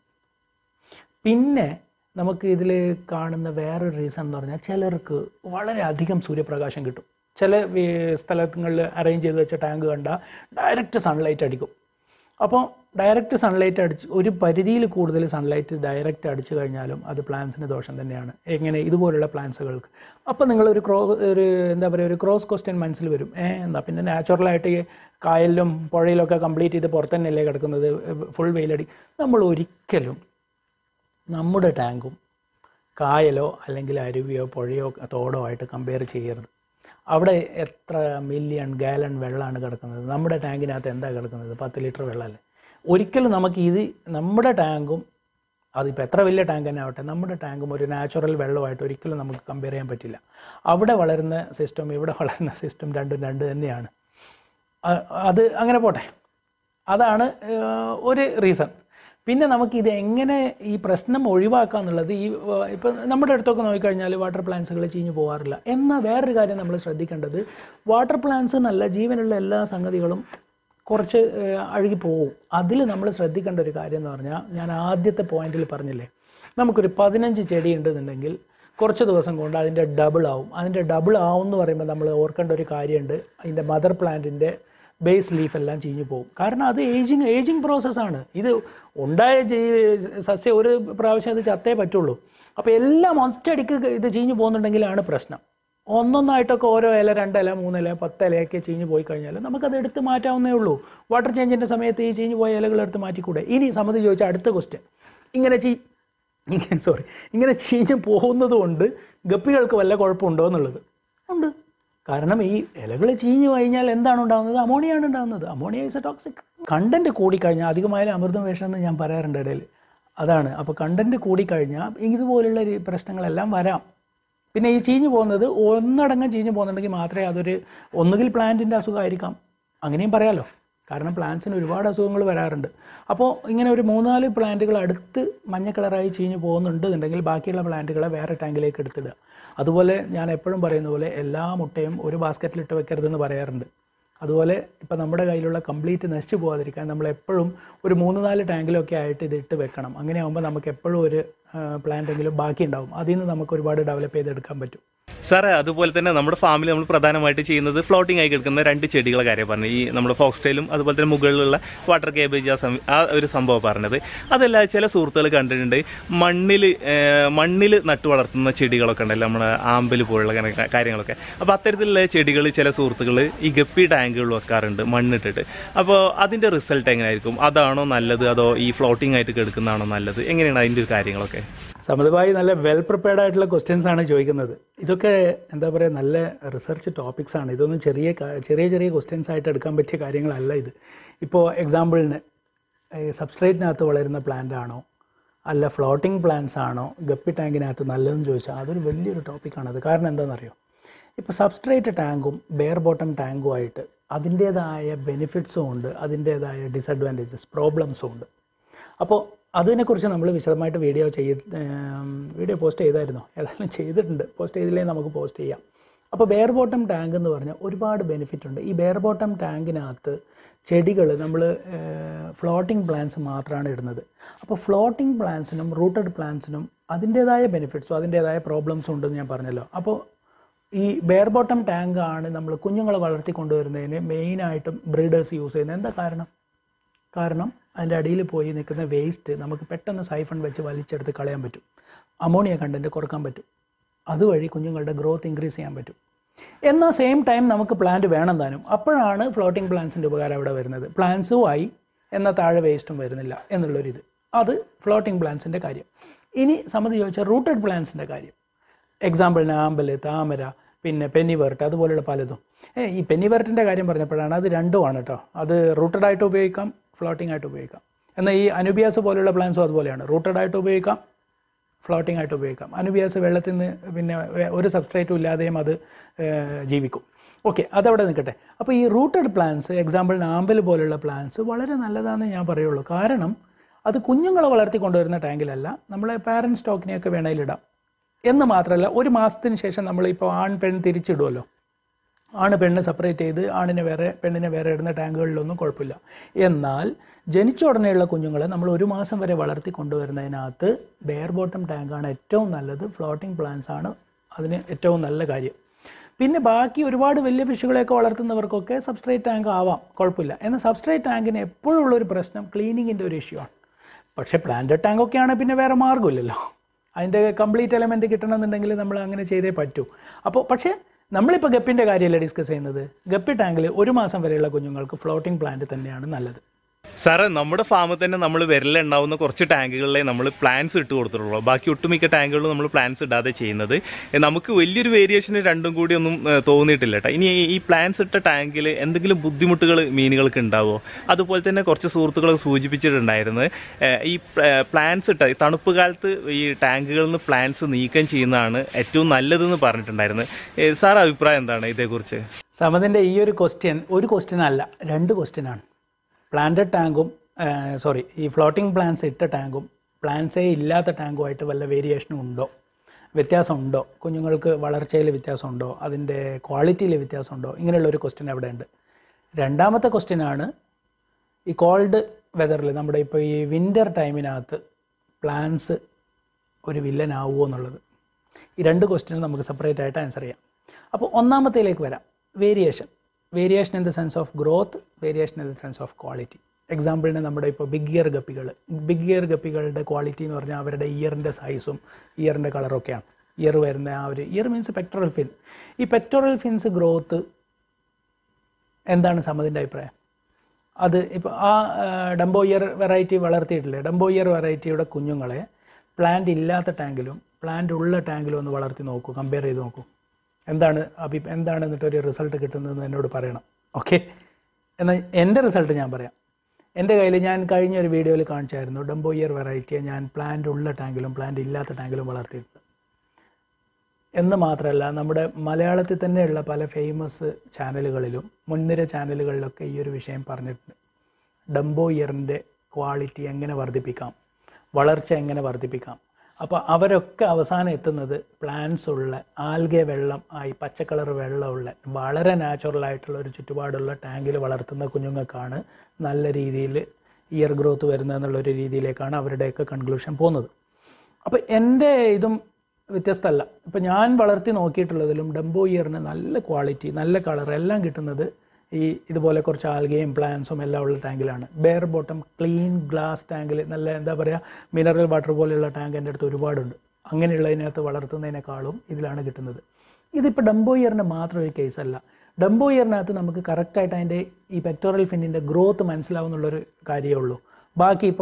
പിന്നെ നമുക്ക് ഇതിൽ കാണുന്ന വേറൊരു റീസൺ എന്ന് പറഞ്ഞാൽ, ചിലർക്ക് വളരെയധികം സൂര്യപ്രകാശം കിട്ടും. ചില സ്ഥലങ്ങളിൽ അറേഞ്ച് ചെയ്ത് വെച്ച ടാങ്ക് കണ്ടാൽ ഡയറക്റ്റ് സൺലൈറ്റ് അടിക്കും. അപ്പോൾ ഡയറക്റ്റ് സൺലൈറ്റ് അടിച്ച്, ഒരു പരിധിയിൽ കൂടുതൽ സൺലൈറ്റ് ഡയറക്റ്റ് അടിച്ചു കഴിഞ്ഞാലും അത് പ്ലാന്റ്സിന് ദോഷം തന്നെയാണ്. എങ്ങനെ? ഇതുപോലുള്ള പ്ലാന്റ്സുകൾക്ക്. അപ്പോൾ നിങ്ങളൊരു ഒരു ക്രോസ് ക്വസ്റ്റ്യൻ മനസ്സിൽ വരും. എന്താ പിന്നെ നാച്ചുറലായിട്ട് കായലിലും പുഴയിലൊക്കെ കംപ്ലീറ്റ് ചെയ്ത് പുറത്ത് തന്നെയല്ലേ കിടക്കുന്നത്, ഫുൾ വെയിലടി. നമ്മൾ ഒരിക്കലും നമ്മുടെ ടാങ്കും കായലോ അല്ലെങ്കിൽ അരുവിയോ പുഴയോ തോടോ ആയിട്ട് കമ്പയർ ചെയ്യരുത്. അവിടെ എത്ര മില്യൺ ഗാലൺ വെള്ളമാണ് കിടക്കുന്നത്, നമ്മുടെ ടാങ്കിനകത്ത് എന്താ കിടക്കുന്നത്? 10 ലിറ്റർ വെള്ളമല്ലേ. ഒരിക്കലും നമുക്ക് നമ്മുടെ ടാങ്കും, അതിപ്പോൾ എത്ര വലിയ ടാങ്ക് തന്നെ ആവട്ടെ, നമ്മുടെ ടാങ്കും ഒരു നാച്ചുറൽ വെള്ളമായിട്ട് ഒരിക്കലും നമുക്ക് കമ്പയർ ചെയ്യാൻ പറ്റില്ല. അവിടെ വളരുന്ന സിസ്റ്റം ഇവിടെ വളരുന്ന സിസ്റ്റം രണ്ടും രണ്ട് തന്നെയാണ്. അത് അങ്ങനെ പോട്ടെ. അതാണ് ഒരു റീസൺ. പിന്നെ നമുക്കിത് എങ്ങനെ ഈ പ്രശ്നം ഒഴിവാക്കുക എന്നുള്ളത്, ഇപ്പം നമ്മുടെ അടുത്തൊക്കെ നോക്കിക്കഴിഞ്ഞാൽ വാട്ടർ പ്ലാന്റ്സുകൾ ചീഞ്ഞു പോകാറില്ല. എന്നാൽ വേറൊരു കാര്യം നമ്മൾ ശ്രദ്ധിക്കേണ്ടത്, വാട്ടർ പ്ലാന്റ്സ് നല്ല ജീവനുള്ള എല്ലാ സംഗതികളും കുറച്ച് അഴുകി പോവും. അതിൽ നമ്മൾ ശ്രദ്ധിക്കേണ്ട ഒരു കാര്യം എന്ന് പറഞ്ഞാൽ, ഞാൻ ആദ്യത്തെ പോയിന്റിൽ പറഞ്ഞില്ലേ, നമുക്കൊരു 15 ചെടി ഉണ്ടെന്നുണ്ടെങ്കിൽ കുറച്ച് ദിവസം കൊണ്ട് അതിൻ്റെ ഡബിൾ ആവും. അതിൻ്റെ ഡബിൾ ആവും എന്ന് പറയുമ്പോൾ നമ്മൾ ഓർക്കേണ്ട ഒരു കാര്യമുണ്ട്, അതിൻ്റെ മദർ പ്ലാന്റിൻ്റെ ബേസ് ലീഫ് എല്ലാം ചീഞ്ഞു പോകും. കാരണം അത് ഏജിങ് പ്രോസസ്സാണ്. ഇത് ഉണ്ടായ സസ്യം ഒരു പ്രാവശ്യം അത് ചത്തേ പറ്റുള്ളൂ. അപ്പോൾ എല്ലാം ഒറ്റയടിക്ക് ഇത് ചീഞ്ഞു പോകുന്നുണ്ടെങ്കിലാണ് പ്രശ്നം. ഒന്നൊന്നായിട്ടൊക്കെ ഓരോ ഇല, 2 ഇല, 3 ഇല, 10 ഇലയൊക്കെ ചീഞ്ഞു പോയി കഴിഞ്ഞാൽ നമുക്കത് എടുത്ത് മാറ്റാവുന്നേ ഉള്ളൂ. വാട്ടർ ചേഞ്ചിൻ്റെ സമയത്ത് ഈ ചീഞ്ഞു പോയ ഇലകൾ എടുത്ത് മാറ്റിക്കൂടെ? ഇനി സമ്മതി ചോദിച്ചാൽ അടുത്ത ക്വസ്റ്റ്യൻ, ഇങ്ങനെ ചീഞ്ഞു പോകുന്നത് കൊണ്ട് ഗപ്പികൾക്ക് വല്ല കുഴപ്പമുണ്ടോ എന്നുള്ളത്. ഉണ്ട്. കാരണം ഈ ഇലകൾ ചീഞ്ഞു കഴിഞ്ഞാൽ എന്താണ് ഉണ്ടാകുന്നത്? അമോണിയാണ് ഉണ്ടാകുന്നത്. Ammonia is a toxic. Content കൂടിക്കഴിഞ്ഞാൽ, അധികമായാലും അമൃതം വിഷം എന്ന് ഞാൻ പറയാറുണ്ട് ഇടയിൽ, അതാണ്. അപ്പോൾ കണ്ടൻറ്റ് കൂടിക്കഴിഞ്ഞാൽ ഇതുപോലുള്ള പ്രശ്നങ്ങളെല്ലാം വരാം. പിന്നെ ഈ ചീഞ്ഞു പോകുന്നത് ഒന്നടങ്കം ചീഞ്ഞു പോകുന്നുണ്ടെങ്കിൽ മാത്രമേ അതൊരു ഒന്നുകിൽ പ്ലാന്റിൻ്റെ അസുഖമായിരിക്കാം, അങ്ങനെയും പറയാമല്ലോ. കാരണം പ്ലാന്റ്സിന് ഒരുപാട് അസുഖങ്ങൾ വരാറുണ്ട്. അപ്പോൾ ഇങ്ങനെ ഒരു 3-4 പ്ലാന്റുകൾ അടുത്ത് മഞ്ഞ കളറായി ചീഞ്ഞു പോകുന്നുണ്ടെന്നുണ്ടെങ്കിൽ ബാക്കിയുള്ള പ്ലാന്റുകളെ വേറെ ടാങ്കിലേക്ക് എടുത്തിടുക. അതുപോലെ ഞാൻ എപ്പോഴും പറയുന്ന പോലെ എല്ലാ മുട്ടയും ഒരു ബാസ്ക്കറ്റിലിട്ട് വെക്കരുതെന്ന് പറയാറുണ്ട്. അതുപോലെ ഇപ്പോൾ നമ്മുടെ കയ്യിലുള്ള കംപ്ലീറ്റ് നശിച്ചു പോകാതിരിക്കാൻ നമ്മൾ എപ്പോഴും ഒരു 3-4 ടാങ്കിലൊക്കെ ആയിട്ട് ഇതിട്ട് വെക്കണം. അങ്ങനെ ആകുമ്പോൾ നമുക്ക് എപ്പോഴും ഒരു പ്ലാന്റെങ്കിലും ബാക്കി ഉണ്ടാവും. അതിൽ നിന്ന് നമുക്ക് ഒരുപാട് ഡെവലപ്പ് ചെയ്തെടുക്കാൻ പറ്റും. സാറേ, അതുപോലെ തന്നെ നമ്മുടെ ഫാമിൽ നമ്മൾ പ്രധാനമായിട്ട് ചെയ്യുന്നത് ഫ്ലോട്ടിംഗ് ആയി കിടക്കുന്ന 2 ചെടികളെ കാര്യം പറഞ്ഞു. ഈ നമ്മുടെ ഫോക്സ്റ്റൈലും അതുപോലെ തന്നെ മുകളിലുള്ള വാട്ടർ കേബേജ് ആ ഒരു സംഭവം പറഞ്ഞത്. അതല്ല, ചില സുഹൃത്തുക്കൾ കണ്ടിട്ടുണ്ട് മണ്ണിൽ നട്ടു വളർത്തുന്ന ചെടികളൊക്കെ ഉണ്ടല്ലോ, നമ്മുടെ ആമ്പൽ പോലുള്ള കാര്യങ്ങളൊക്കെ. അപ്പോൾ അത്തരത്തിലുള്ള ചെടികൾ ചില സുഹൃത്തുക്കൾ ഈ ഗപ്പി ടാങ്കുകൾ വെക്കാറുണ്ട് മണ്ണിട്ടിട്ട്. അപ്പോൾ അതിൻ്റെ റിസൾട്ട് എങ്ങനെയായിരിക്കും? അതാണോ നല്ലത്, അതോ ഈ ഫ്ലോട്ടിംഗ് ആയിട്ട് കിടക്കുന്നതാണോ നല്ലത്? എങ്ങനെയാണ് അതിൻ്റെ ഒരു കാര്യങ്ങളൊക്കെ? സമൃദ്ധമായി നല്ല വെൽ പ്രിപ്പയർഡ് ആയിട്ടുള്ള ക്വസ്റ്റ്യൻസ് ആണ് ചോദിക്കുന്നത്. ഇതൊക്കെ എന്താ പറയുക, നല്ല റിസർച്ച് ടോപ്പിക്സ് ആണ്. ഇതൊന്നും ചെറിയ ക്വസ്റ്റ്യൻസ് ആയിട്ട് എടുക്കാൻ പറ്റിയ കാര്യങ്ങളല്ല ഇത്. ഇപ്പോൾ എക്സാമ്പിളിന് സബ്സ്ട്രേറ്റിനകത്ത് വളരുന്ന പ്ലാന്റ് ആണോ അല്ല ഫ്ലോട്ടിംഗ് പ്ലാന്റ്സ് ആണോ ഗപ്പി ടാങ്കിനകത്ത് നല്ലതെന്ന് ചോദിച്ചാൽ അതൊരു വലിയൊരു ടോപ്പിക്കാണത്. കാരണം എന്താണെന്നറിയോ, ഇപ്പോൾ സബ്സ്ട്രേറ്റ് ടാങ്കും ബെയർ ബോട്ടം ടാങ്കും ആയിട്ട് അതിൻ്റേതായ ബെനിഫിറ്റ്സും ഉണ്ട്, അതിൻ്റേതായ ഡിസഡ്വാൻറ്റേജസ് പ്രോബ്ലംസും ഉണ്ട്. അപ്പോൾ അതിനെക്കുറിച്ച് നമ്മൾ വിശദമായിട്ട് വീഡിയോ പോസ്റ്റ് ചെയ്തായിരുന്നോ? ഏതായാലും ചെയ്തിട്ടുണ്ട്. പോസ്റ്റ് ചെയ്തില്ലെങ്കിൽ നമുക്ക് പോസ്റ്റ് ചെയ്യാം. അപ്പോൾ ബെയർ ബോട്ടം ടാങ്ക് എന്ന് പറഞ്ഞാൽ ഒരുപാട് ബെനിഫിറ്റ് ഉണ്ട്. ഈ ബെയർ ബോട്ടം ടാങ്കിനകത്ത് ചെടികൾ നമ്മൾ ഫ്ലോട്ടിംഗ് പ്ലാന്റ്സ് മാത്രമാണ് ഇടുന്നത്. അപ്പോൾ ഫ്ലോട്ടിംഗ് പ്ലാന്റ്സിനും റൂട്ടഡ് പ്ലാന്റ്സിനും അതിൻ്റേതായ ബെനിഫിറ്റ്സും അതിൻ്റേതായ പ്രോബ്ലംസും ഉണ്ടെന്ന് ഞാൻ പറഞ്ഞല്ലോ. അപ്പോൾ ഈ ബെയർ ബോട്ടം ടാങ്കാണ് നമ്മൾ കുഞ്ഞുങ്ങളെ വളർത്തിക്കൊണ്ടുവരുന്നതിന് മെയിനായിട്ടും ബ്രീഡേഴ്സ് യൂസ് ചെയ്യുന്നത്. എന്താ കാരണം അതിൻ്റെ അടിയിൽ പോയി നിൽക്കുന്ന വേസ്റ്റ് നമുക്ക് പെട്ടെന്ന് സൈഫൺ വെച്ച് വലിച്ചെടുത്ത് കളയാൻ പറ്റും. അമോണിയ കണ്ടൻറ്റ് കുറക്കാൻ പറ്റും. അതുവഴി കുഞ്ഞുങ്ങളുടെ ഗ്രോത്ത് ഇൻക്രീസ് ചെയ്യാൻ പറ്റും. എന്നാൽ സെയിം ടൈം നമുക്ക് പ്ലാന്റ് വേണം താനും. അപ്പോഴാണ് ഫ്ലോട്ടിംഗ് പ്ലാന്റ്സിൻ്റെ ഉപകാരം അവിടെ വരുന്നത്. പ്ലാന്റ്സുമായി എന്നാൽ താഴെ വേസ്റ്റും വരുന്നില്ല എന്നുള്ളൊരിത്. അത് ഫ്ലോട്ടിംഗ് പ്ലാന്റ്സിൻ്റെ കാര്യം. ഇനി സമ്മതി ചോദിച്ചാൽ റൂട്ടഡ് പ്ലാന്റ്സിൻ്റെ കാര്യം. എക്സാമ്പിളിന് ആമ്പൽ, താമര, പിന്നെ പെന്നിവേർട്ട്, അതുപോലെയുള്ള പലതും. ഈ പെന്നിവേർട്ടിൻ്റെ കാര്യം പറഞ്ഞപ്പോഴാണ്, അത് രണ്ടുമാണ് കേട്ടോ. അത് റൂട്ടഡായിട്ട് ഉപയോഗിക്കാം, ഫ്ലോട്ടിംഗ് ആയിട്ട് ഉപയോഗിക്കാം. എന്നാൽ ഈ അനുബിയാസ് പോലെയുള്ള പ്ലാന്റ്സും അതുപോലെയാണ്. റൂട്ടഡായിട്ട് ഉപയോഗിക്കാം, ഫ്ലോട്ടിംഗ് ആയിട്ട് ഉപയോഗിക്കാം. അനുബിയാസ് വെള്ളത്തിൽ നിന്ന് പിന്നെ ഒരു സബ്സ്ട്രേറ്റും ഇല്ലാതെയും അത് ജീവിക്കും. ഓക്കെ, അതവിടെ നിൽക്കട്ടെ. അപ്പോൾ ഈ റൂട്ടഡ് പ്ലാന്റ്സ്, എക്സാമ്പിളിന് ആമ്പൽ പോലെയുള്ള പ്ലാന്റ്സ് വളരെ നല്ലതാണെന്ന് ഞാൻ പറയുള്ളൂ. കാരണം അത് കുഞ്ഞുങ്ങളെ വളർത്തിക്കൊണ്ടുവരുന്ന ടാങ്കിലല്ല, നമ്മളെ പാരൻറ്റ് സ്റ്റോക്കിനെയൊക്കെ വേണേലിടാം. എന്ന് മാത്രമല്ല, ഒരു മാസത്തിന് ശേഷം നമ്മളിപ്പോൾ ആൺ പെൺ തിരിച്ചിടുമല്ലോ. ആണ് പെണ്ണ് സെപ്പറേറ്റ് ചെയ്ത് ആണിനെ വേറെ പെണ്ണിനെ വേറെ ഇടുന്ന ടാങ്കുകളിലൊന്നും കുഴപ്പമില്ല. എന്നാൽ ജനിച്ച ഉടനെയുള്ള കുഞ്ഞുങ്ങളെ നമ്മൾ 1 മാസം വരെ വളർത്തി കൊണ്ടുവരുന്നതിനകത്ത് ബെയർ ബോട്ടം ടാങ്കാണ് ഏറ്റവും നല്ലത്. ഫ്ലോട്ടിംഗ് പ്ലാന്റ്സ് ആണ് അതിന് ഏറ്റവും നല്ല കാര്യം. പിന്നെ ബാക്കി ഒരുപാട് വലിയ ഫിഷുകളെയൊക്കെ വളർത്തുന്നവർക്കൊക്കെ സബ്സ്ട്രേറ്റ് ടാങ്ക് ആവാം, കുഴപ്പമില്ല. എന്നാൽ സബ്സ്ട്രേറ്റ് ടാങ്കിന് എപ്പോഴും ഉള്ളൊരു പ്രശ്നം ക്ലീനിങ്ങിൻ്റെ ഒരു ഇഷ്യൂ ആണ്. പക്ഷേ പ്ലാന്റഡ് ടാങ്കൊക്കെ ആണെങ്കിൽ പിന്നെ വേറെ മാർഗ്ഗമില്ലല്ലോ. അതിൻ്റെ കംപ്ലീറ്റ് എലമെൻറ്റ് കിട്ടണമെന്നുണ്ടെങ്കിൽ നമ്മൾ അങ്ങനെ ചെയ്തേ പറ്റൂ. അപ്പോൾ പക്ഷേ നമ്മളിപ്പോൾ ഗപ്പിൻ്റെ കാര്യമല്ലേ ഡിസ്കസ് ചെയ്യുന്നത്. ഗപ്പി ടാങ്കിൽ 1 മാസം വരെയുള്ള കുഞ്ഞുങ്ങൾക്ക് ഫ്ലോട്ടിംഗ് പ്ലാന്റ് തന്നെയാണ് നല്ലത്. സാറേ, നമ്മുടെ ഫാമിൽ തന്നെ നമ്മൾ വിരലുണ്ടാവുന്ന കുറച്ച് ടാങ്കുകളിലെ നമ്മൾ പ്ലാന്റ്സ് ഇട്ട് കൊടുത്തിട്ടുള്ളൂ. ബാക്കി ഒട്ടുമിക്ക ടാങ്കുകളിലും നമ്മൾ പ്ലാന്റ്സ് ഇടാതെ ചെയ്യുന്നത്. നമുക്ക് വലിയൊരു വേരിയേഷന് രണ്ടും കൂടി ഒന്നും തോന്നിയിട്ടില്ല കേട്ടോ. ഇനി ഈ പ്ലാന്റ്സ് ഇട്ട ടാങ്കിൽ എന്തെങ്കിലും ബുദ്ധിമുട്ടുകൾ മീനുകൾക്ക് ഉണ്ടാവുമോ? അതുപോലെ തന്നെ കുറച്ച് സുഹൃത്തുക്കൾ സൂചിപ്പിച്ചിട്ടുണ്ടായിരുന്നു, ഈ പ്ലാന്റ്സ് ഇട്ട തണുപ്പ് കാലത്ത് ഈ ടാങ്കുകളിൽ നിന്ന് പ്ലാന്റ്സ് നീക്കം ചെയ്യുന്നതാണ് ഏറ്റവും നല്ലതെന്ന് പറഞ്ഞിട്ടുണ്ടായിരുന്നു. സാർ അഭിപ്രായം എന്താണ് ഇതേക്കുറിച്ച്? സമതിൻ്റെ ഈ ഒരു ക്വസ്റ്റ്യൻ അല്ല, 2 ക്വസ്റ്റ്യനാണ്. പ്ലാന്റഡ് ടാങ്കും ഈ ഫ്ലോട്ടിംഗ് പ്ലാന്റ്സ് ഇട്ട ടാങ്കും പ്ലാന്റ്സേ ഇല്ലാത്ത ടാങ്കുമായിട്ട് വല്ല വേരിയേഷനും ഉണ്ടോ, വ്യത്യാസമുണ്ടോ, കുഞ്ഞുങ്ങൾക്ക് വളർച്ചയിൽ വ്യത്യാസമുണ്ടോ, അതിൻ്റെ ക്വാളിറ്റിയിൽ വ്യത്യാസമുണ്ടോ, ഇങ്ങനെയുള്ളൊരു ക്വസ്റ്റ്യൻ അവിടെ ഉണ്ട്. രണ്ടാമത്തെ ക്വസ്റ്റ്യനാണ് ഈ കോൾഡ് വെതറിൽ, നമ്മുടെ ഇപ്പോൾ ഈ വിൻ്റർ ടൈമിനകത്ത് പ്ലാന്റ്സ് ഒരു വില്ലനാവുമോ എന്നുള്ളത്. ഈ 2 ക്വസ്റ്റ്യനും നമുക്ക് സെപ്പറേറ്റ് ആയിട്ട് ആൻസർ ചെയ്യാം. അപ്പോൾ ഒന്നാമത്തേലേക്ക് വരാം. Variation in the sense of growth, variation in the sense of quality. എക്സാമ്പിളിന് നമ്മുടെ ഇപ്പോൾ ബിഗ് ഇയർ ഗപ്പികളുടെ ക്വാളിറ്റി എന്ന് പറഞ്ഞാൽ അവരുടെ ഇയറിൻ്റെ സൈസും ഇയറിൻ്റെ കളറൊക്കെയാണ്. ഇയർ വരുന്ന ആ ഒരു ഇയർ മീൻസ് പെക്ടറൽ ഫിൻ. ഈ പെക്ടറൽ ഫിൻസ് ഗ്രോത്ത് എന്താണ് സമതിൻ്റെ അഭിപ്രായം? അത് ഇപ്പോൾ ആ ഡംബോ ഇയർ വെറൈറ്റി വളർത്തിയിട്ടില്ലേ, ഡംബോ ഇയർ വെറൈറ്റിയുടെ കുഞ്ഞുങ്ങളെ പ്ലാന്റ് ഇല്ലാത്ത ടാങ്കിലും പ്ലാന്റ് ഉള്ള ടാങ്കിലും ഒന്ന് വളർത്തി നോക്കൂ, കമ്പയർ ചെയ്ത് നോക്കൂ. എന്താണ് എന്നിട്ടൊരു റിസൾട്ട് കിട്ടുന്നതെന്ന് എന്നോട് പറയണം. ഓക്കെ, എന്നാൽ എൻ്റെ റിസൾട്ട് ഞാൻ പറയാം. എൻ്റെ കയ്യിൽ ഞാൻ കഴിഞ്ഞൊരു വീഡിയോയിൽ കാണിച്ചായിരുന്നു ഡംബോ ഇയർ വെറൈറ്റിയെ ഞാൻ പ്ലാന്റ് ഉള്ള ടാങ്കിലും പ്ലാന്റ് ഇല്ലാത്ത ടാങ്കിലും വളർത്തിയിട്ടുണ്ട്. എന്ന് മാത്രമല്ല, നമ്മുടെ മലയാളത്തിൽ തന്നെയുള്ള പല ഫേമസ് ചാനലുകളിലും മുൻനിര ചാനലുകളിലൊക്കെ ഈ ഒരു വിഷയം പറഞ്ഞിട്ടുണ്ട്. ഡംബോ ഇയറിൻ്റെ ക്വാളിറ്റി എങ്ങനെ വർദ്ധിപ്പിക്കാം, വളർച്ച എങ്ങനെ വർദ്ധിപ്പിക്കാം. അപ്പോൾ അവരൊക്കെ അവസാനം എത്തുന്നത് പ്ലാന്റ്സ് ഉള്ള ആൽഗെ വെള്ളം ആയി പച്ച കളർ വെള്ളമുള്ള വളരെ നാച്ചുറലായിട്ടുള്ള ഒരു ചുറ്റുപാടുള്ള ടാങ്കിൽ വളർത്തുന്ന കുഞ്ഞുങ്ങൾക്കാണ് നല്ല രീതിയിൽ ഇയർ ഗ്രോത്ത് വരുന്നതെന്നുള്ളൊരു രീതിയിലേക്കാണ് അവരുടെയൊക്കെ കൺക്ലൂഷൻ പോകുന്നത്. അപ്പോൾ എൻ്റെ ഇതും വ്യത്യസ്തമല്ല. ഇപ്പോൾ ഞാൻ വളർത്തി നോക്കിയിട്ടുള്ളതിലും ഡംബോ ഇയറിന് നല്ല ക്വാളിറ്റി, നല്ല കളർ എല്ലാം കിട്ടുന്നത് ഇതുപോലെ കുറച്ച് ആൽഗയും പ്ലാന്റ്സും എല്ലാം ഉള്ള ടാങ്കിലാണ്. ബെയർ ബോട്ടം ക്ലീൻ ഗ്ലാസ് ടാങ്കിൽ, നല്ല എന്താ പറയുക, മിനറൽ വാട്ടർ പോലെയുള്ള ടാങ്ക് എൻ്റെ അടുത്ത് ഒരുപാടുണ്ട്. അങ്ങനെയുള്ളതിനകത്ത് വളർത്തുന്നതിനേക്കാളും ഇതിലാണ് കിട്ടുന്നത്. ഇതിപ്പോൾ ഡംബോ ഇയറിൻ്റെ മാത്രം ഒരു കേസല്ല. ഡംബോ ഇയറിനകത്ത് നമുക്ക് കറക്റ്റായിട്ട് അതിൻ്റെ ഈ പെക്ടോറൽ ഫിന്നിൻ്റെ ഗ്രോത്ത് മനസ്സിലാവുന്നുള്ളൊരു കാര്യമേ ഉള്ളൂ. ബാക്കി ഇപ്പോൾ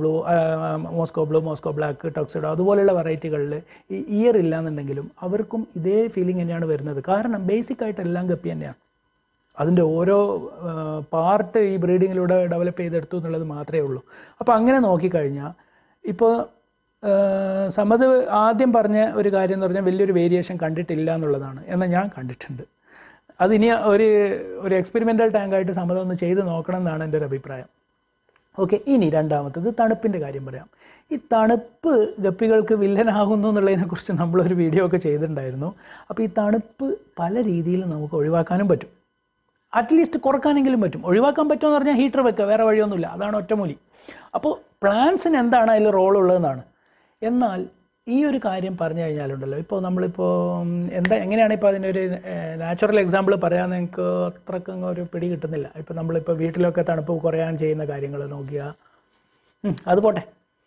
മോസ്കോ ബ്ലാക്ക്, ടോക്സിഡോ അതുപോലെയുള്ള വെറൈറ്റികളിൽ ഈ ഇയർ ഇല്ലയെന്നുണ്ടെങ്കിലും അവർക്കും ഇതേ ഫീലിംഗ് തന്നെയാണ് വരുന്നത്. കാരണം ബേസിക്കായിട്ട് എല്ലാം ഗപ്പി തന്നെയാണ്. അതിൻ്റെ ഓരോ പാർട്ട് ഈ ബ്രീഡിങ്ങിലൂടെ ഡെവലപ്പ് ചെയ്തെടുത്തു എന്നുള്ളത് മാത്രമേ ഉള്ളൂ. അപ്പോൾ അങ്ങനെ നോക്കിക്കഴിഞ്ഞാൽ ഇപ്പോൾ സമത് ആദ്യം പറഞ്ഞ ഒരു കാര്യം എന്ന് പറഞ്ഞാൽ വലിയൊരു വേരിയേഷൻ കണ്ടിട്ടില്ല എന്നുള്ളതാണ്. എന്നാൽ ഞാൻ കണ്ടിട്ടുണ്ട്. അതിനി ഒരു എക്സ്പെരിമെൻ്റൽ ടാങ്കായിട്ട് സമത് ഒന്ന് ചെയ്ത് നോക്കണം എന്നാണ് എൻ്റെ ഒരു അഭിപ്രായം. ഓക്കെ, ഇനി രണ്ടാമത്തത് തണുപ്പിൻ്റെ കാര്യം പറയാം. ഈ തണുപ്പ് ഗപ്പികൾക്ക് വില്ലനാകുന്നു എന്നുള്ളതിനെക്കുറിച്ച് നമ്മളൊരു വീഡിയോ ഒക്കെ ചെയ്തിട്ടുണ്ടായിരുന്നു. അപ്പോൾ ഈ തണുപ്പ് പല രീതിയിലും നമുക്ക് ഒഴിവാക്കാനും പറ്റും, അറ്റ്ലീസ്റ്റ് കുറക്കാനെങ്കിലും പറ്റും. ഒഴിവാക്കാൻ പറ്റുമെന്ന് പറഞ്ഞാൽ ഹീറ്റർ വെക്കുക, വേറെ വഴിയൊന്നുമില്ല, അതാണ് ഒറ്റമൂലി. അപ്പോൾ പ്ലാന്റ്സിന് എന്താണ് അതിൽ റോളുള്ളതെന്നാണ്. എന്നാൽ ഈ ഒരു കാര്യം പറഞ്ഞു കഴിഞ്ഞാലുണ്ടല്ലോ, ഇപ്പോൾ നമ്മളിപ്പോൾ എങ്ങനെയാണ് ഇപ്പോൾ അതിനൊരു നാച്ചുറൽ എക്സാമ്പിൾ പറയാമെന്ന് എനിക്ക് അത്രക്കങ്ങ് ഒരു പിടി കിട്ടുന്നില്ല. ഇപ്പോൾ നമ്മളിപ്പോൾ വീട്ടിലൊക്കെ തണുപ്പ് കുറയാൻ ചെയ്യുന്ന കാര്യങ്ങൾ നോക്കിയാൽ അത് പോട്ടെ,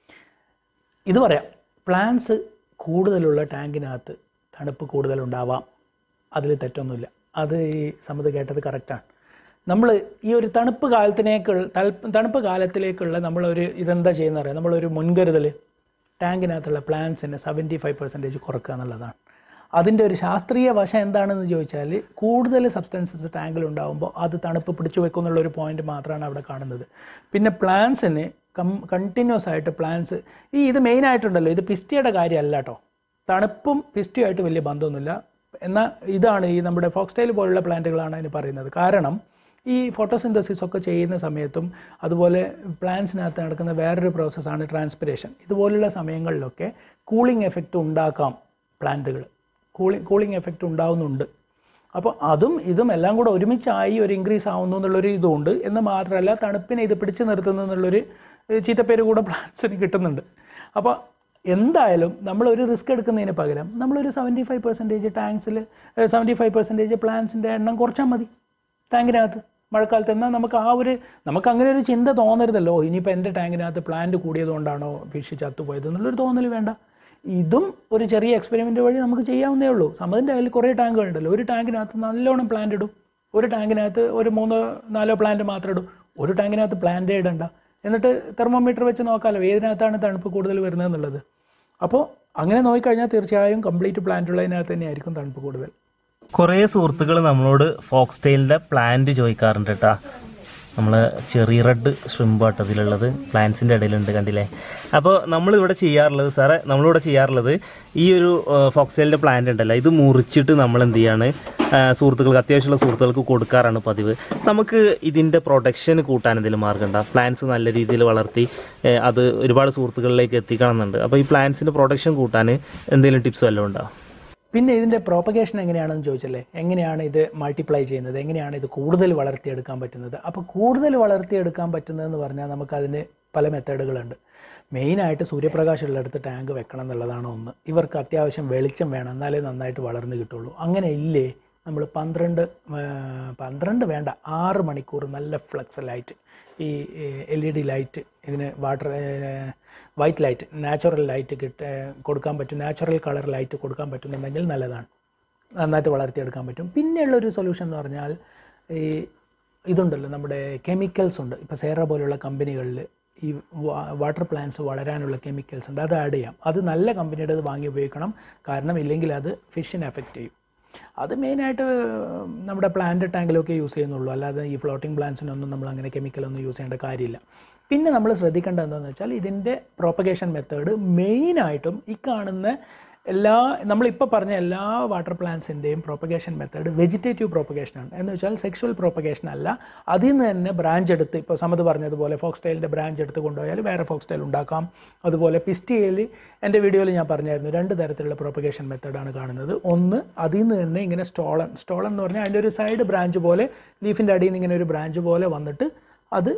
ഇത് പറയാം. പ്ലാന്റ്സ് കൂടുതലുള്ള ടാങ്കിനകത്ത് തണുപ്പ് കൂടുതലുണ്ടാവാം, അതിൽ തെറ്റൊന്നുമില്ല. അത് ഈ സമത് കേട്ടത് കറക്റ്റാണ്. നമ്മൾ ഈ ഒരു തണുപ്പ് കാലത്തിലേക്കുള്ള നമ്മളൊരു ഇതെന്താ ചെയ്യുന്ന പറയാം, നമ്മളൊരു മുൻകരുതൽ ടാങ്കിനകത്തുള്ള പ്ലാന്റ്സിന് 75% കുറക്കുക എന്നുള്ളതാണ്. അതിൻ്റെ ഒരു ശാസ്ത്രീയ വശം എന്താണെന്ന് ചോദിച്ചാൽ, കൂടുതൽ സബ്സ്റ്റൻസസ് ടാങ്കിലുണ്ടാകുമ്പോൾ അത് തണുപ്പ് പിടിച്ചു വെക്കുന്നുള്ളൊരു പോയിന്റ് മാത്രമാണ് അവിടെ കാണുന്നത്. പിന്നെ പ്ലാന്റ്സിന് കണ്ടിന്യൂസ് ആയിട്ട് പ്ലാന്റ്സ് ഇത് മെയിനായിട്ടുണ്ടല്ലോ, ഇത് പിസ്റ്റിയുടെ കാര്യമല്ല കേട്ടോ. തണുപ്പും പിസ്റ്റിയുമായിട്ട് വലിയ ബന്ധമൊന്നുമില്ല. എന്നാൽ ഇതാണ് ഈ നമ്മുടെ ഫോക്സ്റ്റൈൽ പോലുള്ള പ്ലാന്റുകളാണ് അതിന് പറയുന്നത്. കാരണം ഈ ഫോട്ടോസിന്തസിസ് ഒക്കെ ചെയ്യുന്ന സമയത്തും അതുപോലെ പ്ലാന്റ്സിനകത്ത് നടക്കുന്ന വേറൊരു പ്രോസസ്സാണ് ട്രാൻസ്പിരേഷൻ. ഇതുപോലുള്ള സമയങ്ങളിലൊക്കെ കൂളിംഗ് എഫക്റ്റ് ഉണ്ടാക്കാം പ്ലാന്റുകൾ, കൂളിംഗ് എഫക്റ്റ് ഉണ്ടാവുന്നുണ്ട്. അപ്പോൾ അതും ഇതും എല്ലാം കൂടെ ഒരുമിച്ചായി ഒരു ഇൻക്രീസ് ആവുന്നു എന്നുള്ളൊരു ഇതുമുണ്ട്. എന്ന് മാത്രമല്ല, തണുപ്പിനെ ഇത് പിടിച്ചു നിർത്തുന്നു എന്നുള്ളൊരു ചീത്തപ്പേര് കൂടെ പ്ലാന്റ്സിന് കിട്ടുന്നുണ്ട്. അപ്പോൾ എന്തായാലും നമ്മളൊരു റിസ്ക് എടുക്കുന്നതിന് പകരം നമ്മളൊരു 75% ടാങ്ക്സിൽ 75% പ്ലാന്റ്സിൻ്റെ എണ്ണം കുറച്ചാൽ മതി ടാങ്കിനകത്ത് മഴക്കാലത്ത്. എന്നാൽ നമുക്ക് അങ്ങനെ ഒരു ചിന്ത തോന്നരുതല്ലോ, ഇനിയിപ്പോൾ എൻ്റെ ടാങ്കിനകത്ത് പ്ലാന്റ് കൂടിയതുകൊണ്ടാണോ ഫിഷ് ചത്തുപോയത് എന്നുള്ളൊരു തോന്നൽ വേണ്ട. ഇതും ഒരു ചെറിയ എക്സ്പെരിമെൻ്റ് വഴി നമുക്ക് ചെയ്യാവുന്നേ ഉള്ളൂ. സമതിൻ്റെ അതിൽ കുറേ ടാങ്കുകളുണ്ടല്ലോ, ഒരു ടാങ്കിനകത്ത് നല്ലോണം പ്ലാന്റ് ഇടും, ഒരു ടാങ്കിനകത്ത് ഒരു 3-4 പ്ലാന്റ് മാത്രം ഇടും, ഒരു ടാങ്കിനകത്ത് പ്ലാന്റേ ഇടണ്ട. എന്നിട്ട് തെർമോമീറ്റർ വെച്ച് നോക്കാമല്ലോ ഏതിനകത്താണ് തണുപ്പ് കൂടുതൽ വരുന്നതെന്നുള്ളത്. അപ്പോൾ അങ്ങനെ നോക്കിക്കഴിഞ്ഞാൽ തീർച്ചയായും കംപ്ലീറ്റ് പ്ലാന്റ് ഉള്ളതിനകത്ത് തന്നെയായിരിക്കും തണുപ്പ് കൂടുതൽ. കുറേ സുഹൃത്തുക്കൾ നമ്മളോട് ഫോക്സ്റ്റൈലിൻ്റെ പ്ലാന്റ് ചോദിക്കാറുണ്ട് കേട്ടോ. നമ്മൾ ചെറിയ റെഡ് ഷ്രിമ്പ് ആട്ടതിലുള്ളത് പ്ലാന്റ്സിൻ്റെ ഇടയിലുണ്ട്, കണ്ടില്ലേ. അപ്പോൾ നമ്മളിവിടെ ചെയ്യാറുള്ളത് ഈ ഒരു ഫോക്സ്റ്റൈലിൻ്റെ പ്ലാന്റ് ഉണ്ടല്ലോ, ഇത് മുറിച്ചിട്ട് നമ്മൾ എന്ത് ചെയ്യാണ്, സുഹൃത്തുക്കൾക്ക് അത്യാവശ്യമുള്ള സുഹൃത്തുക്കൾക്ക് കൊടുക്കാറാണ് പതിവ്. നമുക്ക് ഇതിൻ്റെ പ്രൊട്ടക്ഷൻ കൂട്ടാൻ എന്തെങ്കിലും മാർഗ്ഗമുണ്ടോ? പ്ലാന്റ്സ് നല്ല രീതിയിൽ വളർത്തി അത് ഒരുപാട് സുഹൃത്തുക്കളിലേക്ക് എത്തിക്കണം എന്നുണ്ട്. അപ്പോൾ ഈ പ്ലാന്റ്സിൻ്റെ പ്രൊട്ടക്ഷൻ കൂട്ടാൻ എന്തെങ്കിലും ടിപ്സ് വല്ലതും ഉണ്ടോ? പിന്നെ ഇതിൻ്റെ പ്രോപ്പഗേഷൻ എങ്ങനെയാണെന്ന് ചോദിച്ചല്ലേ, എങ്ങനെയാണ് ഇത് മൾട്ടിപ്ലൈ ചെയ്യുന്നത്, എങ്ങനെയാണ് ഇത് കൂടുതൽ വളർത്തിയെടുക്കാൻ പറ്റുന്നത്. അപ്പോൾ കൂടുതൽ വളർത്തിയെടുക്കാൻ പറ്റുന്നതെന്ന് പറഞ്ഞാൽ നമുക്കതിന് പല മെത്തേഡുകളുണ്ട്. മെയിനായിട്ട് സൂര്യപ്രകാശമുള്ളിടത്ത് ടാങ്ക് വെക്കണം എന്നുള്ളതാണ് ഒന്ന്. ഇവർക്ക് അത്യാവശ്യം വെളിച്ചം വേണം, എന്നാലേ നന്നായിട്ട് വളർന്ന് കിട്ടുള്ളൂ. അങ്ങനെ ഇല്ലേ നമ്മൾ 12 വേണ്ട 6 മണിക്കൂർ നല്ല ഫ്ലക്സ് ലൈറ്റ്, ഈ LED ലൈറ്റ്, ഇതിന് വൈറ്റ് ലൈറ്റ്, നാച്ചുറൽ ലൈറ്റ് കൊടുക്കാൻ പറ്റും, നാച്ചുറൽ കളർ ലൈറ്റ് കൊടുക്കാൻ പറ്റുന്നുണ്ടെങ്കിൽ നല്ലതാണ്, നന്നായിട്ട് വളർത്തിയെടുക്കാൻ പറ്റും. പിന്നെയുള്ളൊരു സൊല്യൂഷൻ എന്ന് പറഞ്ഞാൽ ഈ ഇതുണ്ടല്ലോ, നമ്മുടെ കെമിക്കൽസ് ഉണ്ട്. ഇപ്പോൾ സേറ പോലുള്ള കമ്പനികളിൽ ഈ വാട്ടർ പ്ലാന്റ്സ് വളരാനുള്ള കെമിക്കൽസ് ഉണ്ട്, അത് ആഡ് ചെയ്യാം. അത് നല്ല കമ്പനിയുടെ അത് വാങ്ങി ഉപയോഗിക്കണം, കാരണം ഇല്ലെങ്കിൽ അത് ഫിഷിനെ എഫക്റ്റ് ചെയ്യും. അത് മെയിനായിട്ട് നമ്മുടെ പ്ലാന്റ് ടാങ്കിലൊക്കെ യൂസ് ചെയ്യുന്നുള്ളൂ, അല്ലാതെ ഈ ഫ്ലോട്ടിംഗ് പ്ലാന്റ്സിനൊന്നും നമ്മൾ അങ്ങനെ കെമിക്കലൊന്നും യൂസ് ചെയ്യേണ്ട കാര്യമില്ല. പിന്നെ നമ്മൾ ശ്രദ്ധിക്കേണ്ടത് എന്താണെന്ന് വെച്ചാൽ ഇതിൻ്റെ പ്രൊപ്പഗേഷൻ മെത്തേഡ് മെയിനായിട്ടും ഈ കാണുന്ന നമ്മളിപ്പോൾ പറഞ്ഞ എല്ലാ വാട്ടർ പ്ലാന്റ്സിൻ്റെയും പ്രൊപ്പഗേഷൻ മെത്തേഡ് വെജിറ്റേറ്റീവ് പ്രൊപ്പഗേഷനാണ്. എന്ന് വെച്ചാൽ സെക്ഷുവൽ പ്രൊപ്പഗേഷൻ അല്ല. അതിൽ നിന്ന് തന്നെ ബ്രാഞ്ച് എടുത്ത്, ഇപ്പോൾ സമത് പറഞ്ഞതുപോലെ ഫോക്സ് ടെയിലിൻ്റെ ബ്രാഞ്ച് എടുത്ത് കൊണ്ടുപോയാൽ വേറെ ഫോക്സ് ടെയിൽ ഉണ്ടാക്കാം. അതുപോലെ പിസ്റ്റിയയിൽ എൻ്റെ വീഡിയോയിൽ ഞാൻ പറഞ്ഞായിരുന്നു 2 തരത്തിലുള്ള പ്രൊപ്പഗേഷൻ മെത്തേഡാണ് കാണുന്നത്. ഒന്ന് അതിൽ നിന്ന് തന്നെ ഇങ്ങനെ സ്റ്റോളൻ എന്ന് പറഞ്ഞാൽ അതിൻ്റെ ഒരു സൈഡ് ബ്രാഞ്ച് പോലെ, ലീഫിൻ്റെ അടിയിൽ നിന്ന് ഇങ്ങനെ ഒരു ബ്രാഞ്ച് പോലെ വന്നിട്ട് അത്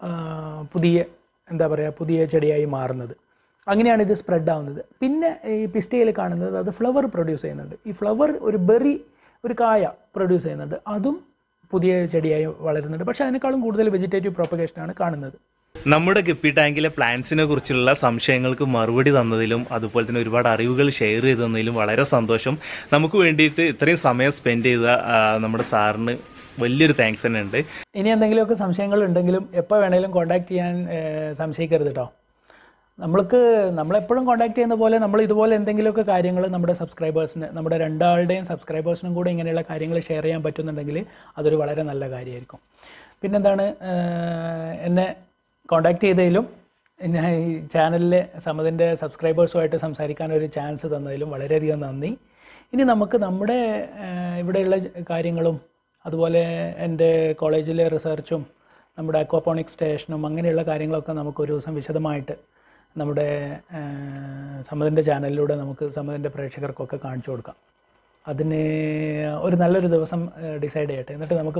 പുതിയ ചെടിയായി മാറുന്നത്. അങ്ങനെയാണ് ഇത് സ്പ്രെഡ് ആവുന്നത്. പിന്നെ ഈ പിസ്റ്റയിൽ കാണുന്നത് അത് ഫ്ലവർ പ്രൊഡ്യൂസ് ചെയ്യുന്നുണ്ട്. ഈ ഫ്ലവർ ഒരു കായ പ്രൊഡ്യൂസ് ചെയ്യുന്നുണ്ട്, അതും പുതിയ ചെടിയായി വളരുന്നുണ്ട്. പക്ഷേ അതിനേക്കാളും കൂടുതൽ വെജിറ്റേറ്റീവ് പ്രൊപ്പഗേഷനാണ് കാണുന്നത്. നമ്മുടെ ഗപ്പി ടാങ്കിലെ പ്ലാന്റ്സിനെ കുറിച്ചുള്ള സംശയങ്ങൾക്ക് മറുപടി തന്നതിലും അതുപോലെ തന്നെ ഒരുപാട് അറിവുകൾ ഷെയർ ചെയ്ത് തന്നതിലും വളരെ സന്തോഷം. നമുക്ക് വേണ്ടിയിട്ട് ഇത്രയും സമയം സ്പെൻഡ് ചെയ്ത നമ്മുടെ സാറിന് വലിയൊരു താങ്ക്സ് തന്നെ ഉണ്ട്. ഇനി എന്തെങ്കിലുമൊക്കെ സംശയങ്ങൾ ഉണ്ടെങ്കിലും എപ്പോൾ വേണമെങ്കിലും കോൺടാക്ട് ചെയ്യാൻ സംശയിക്കരുത് കേട്ടോ. നമ്മളെപ്പോഴും കോൺടാക്ട് ചെയ്യുന്ന പോലെ നമ്മൾ ഇതുപോലെ എന്തെങ്കിലുമൊക്കെ കാര്യങ്ങൾ നമ്മുടെ സബ്സ്ക്രൈബേഴ്സിന്, നമ്മുടെ 2 ആളുടെയും സബ്സ്ക്രൈബേഴ്സിനും കൂടെ ഇങ്ങനെയുള്ള കാര്യങ്ങൾ ഷെയർ ചെയ്യാൻ പറ്റുന്നുണ്ടെങ്കിൽ അതൊരു വളരെ നല്ല കാര്യമായിരിക്കും. പിന്നെന്താണ്, എന്നെ കോൺടാക്ട് ചെയ്തതിലും ഞാൻ ഈ ചാനലിലെ സമതിൻ്റെ സബ്സ്ക്രൈബേഴ്സുമായിട്ട് സംസാരിക്കാനൊരു ചാൻസ് തന്നതിലും വളരെയധികം നന്ദി. ഇനി നമുക്ക് നമ്മുടെ ഇവിടെയുള്ള കാര്യങ്ങളും അതുപോലെ എൻ്റെ കോളേജിലെ റിസർച്ചും നമ്മുടെ അക്വാപോണിക് സ്റ്റേഷനും അങ്ങനെയുള്ള കാര്യങ്ങളൊക്കെ നമുക്കൊരു ദിവസം വിശദമായിട്ട് നമ്മുടെ സമതിൻ്റെ ചാനലിലൂടെ നമുക്ക് സമതിൻ്റെ പ്രേക്ഷകർക്കൊക്കെ കാണിച്ചു കൊടുക്കാം. അതിന് ഒരു നല്ലൊരു ദിവസം ഡിസൈഡ് ചെയ്യട്ടെ. എന്നിട്ട് നമുക്ക്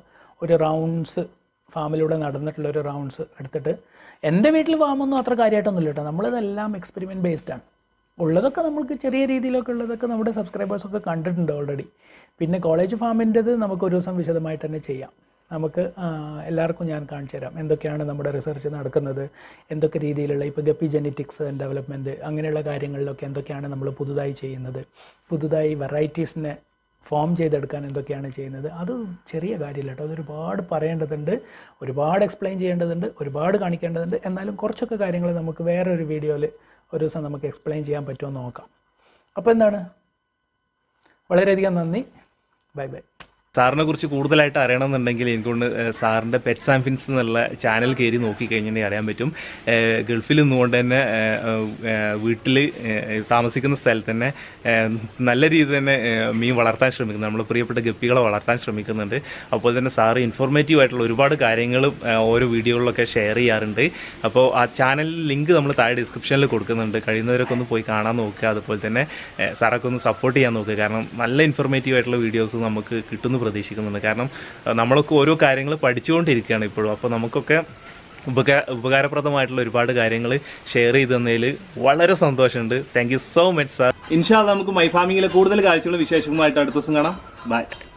ഫാമിലൂടെ നടന്നിട്ടുള്ളൊരു റൗണ്ട്സ് എടുത്തിട്ട്, എൻ്റെ വീട്ടിൽ ഫാമൊന്നും അത്ര കാര്യമായിട്ടൊന്നുമില്ല കേട്ടോ. നമ്മളിതെല്ലാം എക്സ്പെരിമെൻറ്റ് ബേസ്ഡാണ്. ഉള്ളതൊക്കെ നമുക്ക് ചെറിയ രീതിയിലൊക്കെ ഉള്ളതൊക്കെ നമ്മുടെ സബ്സ്ക്രൈബേഴ്സൊക്കെ കണ്ടിട്ടുണ്ട് ഓൾറെഡി. പിന്നെ കോളേജ് ഫാമിൻ്റെത് നമുക്കൊരു ദിവസം വിശദമായിട്ട് തന്നെ ചെയ്യാം. നമുക്ക് എല്ലാവർക്കും ഞാൻ കാണിച്ചു തരാം എന്തൊക്കെയാണ് നമ്മുടെ റിസർച്ച് നടക്കുന്നത്, എന്തൊക്കെ രീതിയിലുള്ള ഇപ്പോൾ ഗപ്പി ജെനറ്റിക്സ് ആൻഡ് ഡെവലപ്മെൻറ്റ് അങ്ങനെയുള്ള കാര്യങ്ങളിലൊക്കെ എന്തൊക്കെയാണ് നമ്മൾ പുതുതായി ചെയ്യുന്നത്, പുതുതായി വെറൈറ്റീസിനെ ഫോം ചെയ്തെടുക്കാൻ എന്തൊക്കെയാണ് ചെയ്യുന്നത്. അത് ചെറിയ കാര്യമില്ല കേട്ടോ. അതൊരുപാട് പറയേണ്ടതുണ്ട്, ഒരുപാട് എക്സ്പ്ലെയിൻ ചെയ്യേണ്ടതുണ്ട്, ഒരുപാട് കാണിക്കേണ്ടതുണ്ട്. എന്നാലും കുറച്ചൊക്കെ കാര്യങ്ങൾ നമുക്ക് വേറൊരു വീഡിയോയിൽ ഒരു ദിവസം നമുക്ക് എക്സ്പ്ലെയിൻ ചെയ്യാൻ പറ്റുമോ എന്ന് നോക്കാം. അപ്പോൾ എന്താണ്, വളരെയധികം നന്ദി. Bye bye. സാറിനെ കുറിച്ച് കൂടുതലായിട്ട് അറിയണമെന്നുണ്ടെങ്കിൽ എനിക്കൊണ്ട് സാറിൻ്റെ പെറ്റ്സാൻഫിൻസ് എന്നുള്ള ചാനൽ കയറി നോക്കിക്കഴിഞ്ഞാൽ അറിയാൻ പറ്റും. ഗൾഫിൽ നിന്നുകൊണ്ട് തന്നെ വീട്ടിൽ താമസിക്കുന്ന സ്ഥലത്ത് തന്നെ നല്ല രീതിയിൽ തന്നെ മീൻ വളർത്താൻ ശ്രമിക്കുന്നു, നമ്മൾ പ്രിയപ്പെട്ട ഗപ്പികളെ വളർത്താൻ ശ്രമിക്കുന്നുണ്ട്. അപ്പോൾ തന്നെ സാറ് ഇൻഫോർമേറ്റീവ് ആയിട്ടുള്ള ഒരുപാട് കാര്യങ്ങളും ഓരോ വീഡിയോകളിലൊക്കെ ഷെയർ ചെയ്യാറുണ്ട്. അപ്പോൾ ആ ചാനൽ ലിങ്ക് നമ്മൾ താഴെ ഡിസ്ക്രിപ്ഷനിൽ കൊടുക്കുന്നുണ്ട്. കഴിയുന്നവരൊക്കെ ഒന്ന് പോയി കാണാൻ നോക്കുക. അതുപോലെ തന്നെ സാറൊക്കെ ഒന്ന് സപ്പോർട്ട് ചെയ്യാൻ നോക്കുക. കാരണം നല്ല ഇൻഫോർമേറ്റീവ് ആയിട്ടുള്ള വീഡിയോസ് നമുക്ക് കിട്ടുന്നു പ്രതീക്ഷിക്കുന്നുണ്ട്. കാരണം നമ്മളൊക്കെ ഓരോ കാര്യങ്ങൾ പഠിച്ചുകൊണ്ടിരിക്കുകയാണ് ഇപ്പോഴും. അപ്പോൾ നമുക്കൊക്കെ ഉപകാരപ്രദമായിട്ടുള്ള ഒരുപാട് കാര്യങ്ങൾ ഷെയർ ചെയ്ത് തന്നതിൽ വളരെ സന്തോഷമുണ്ട്. Thank you so much sir. ഇൻഷാ അല്ലാഹ് നമുക്ക് മൈ ഫാമിങ്ങിലെ കൂടുതൽ കാഴ്ചകളും വിശേഷങ്ങളുമായിട്ട് അടുത്ത ദിവസം കാണാം. ബൈ.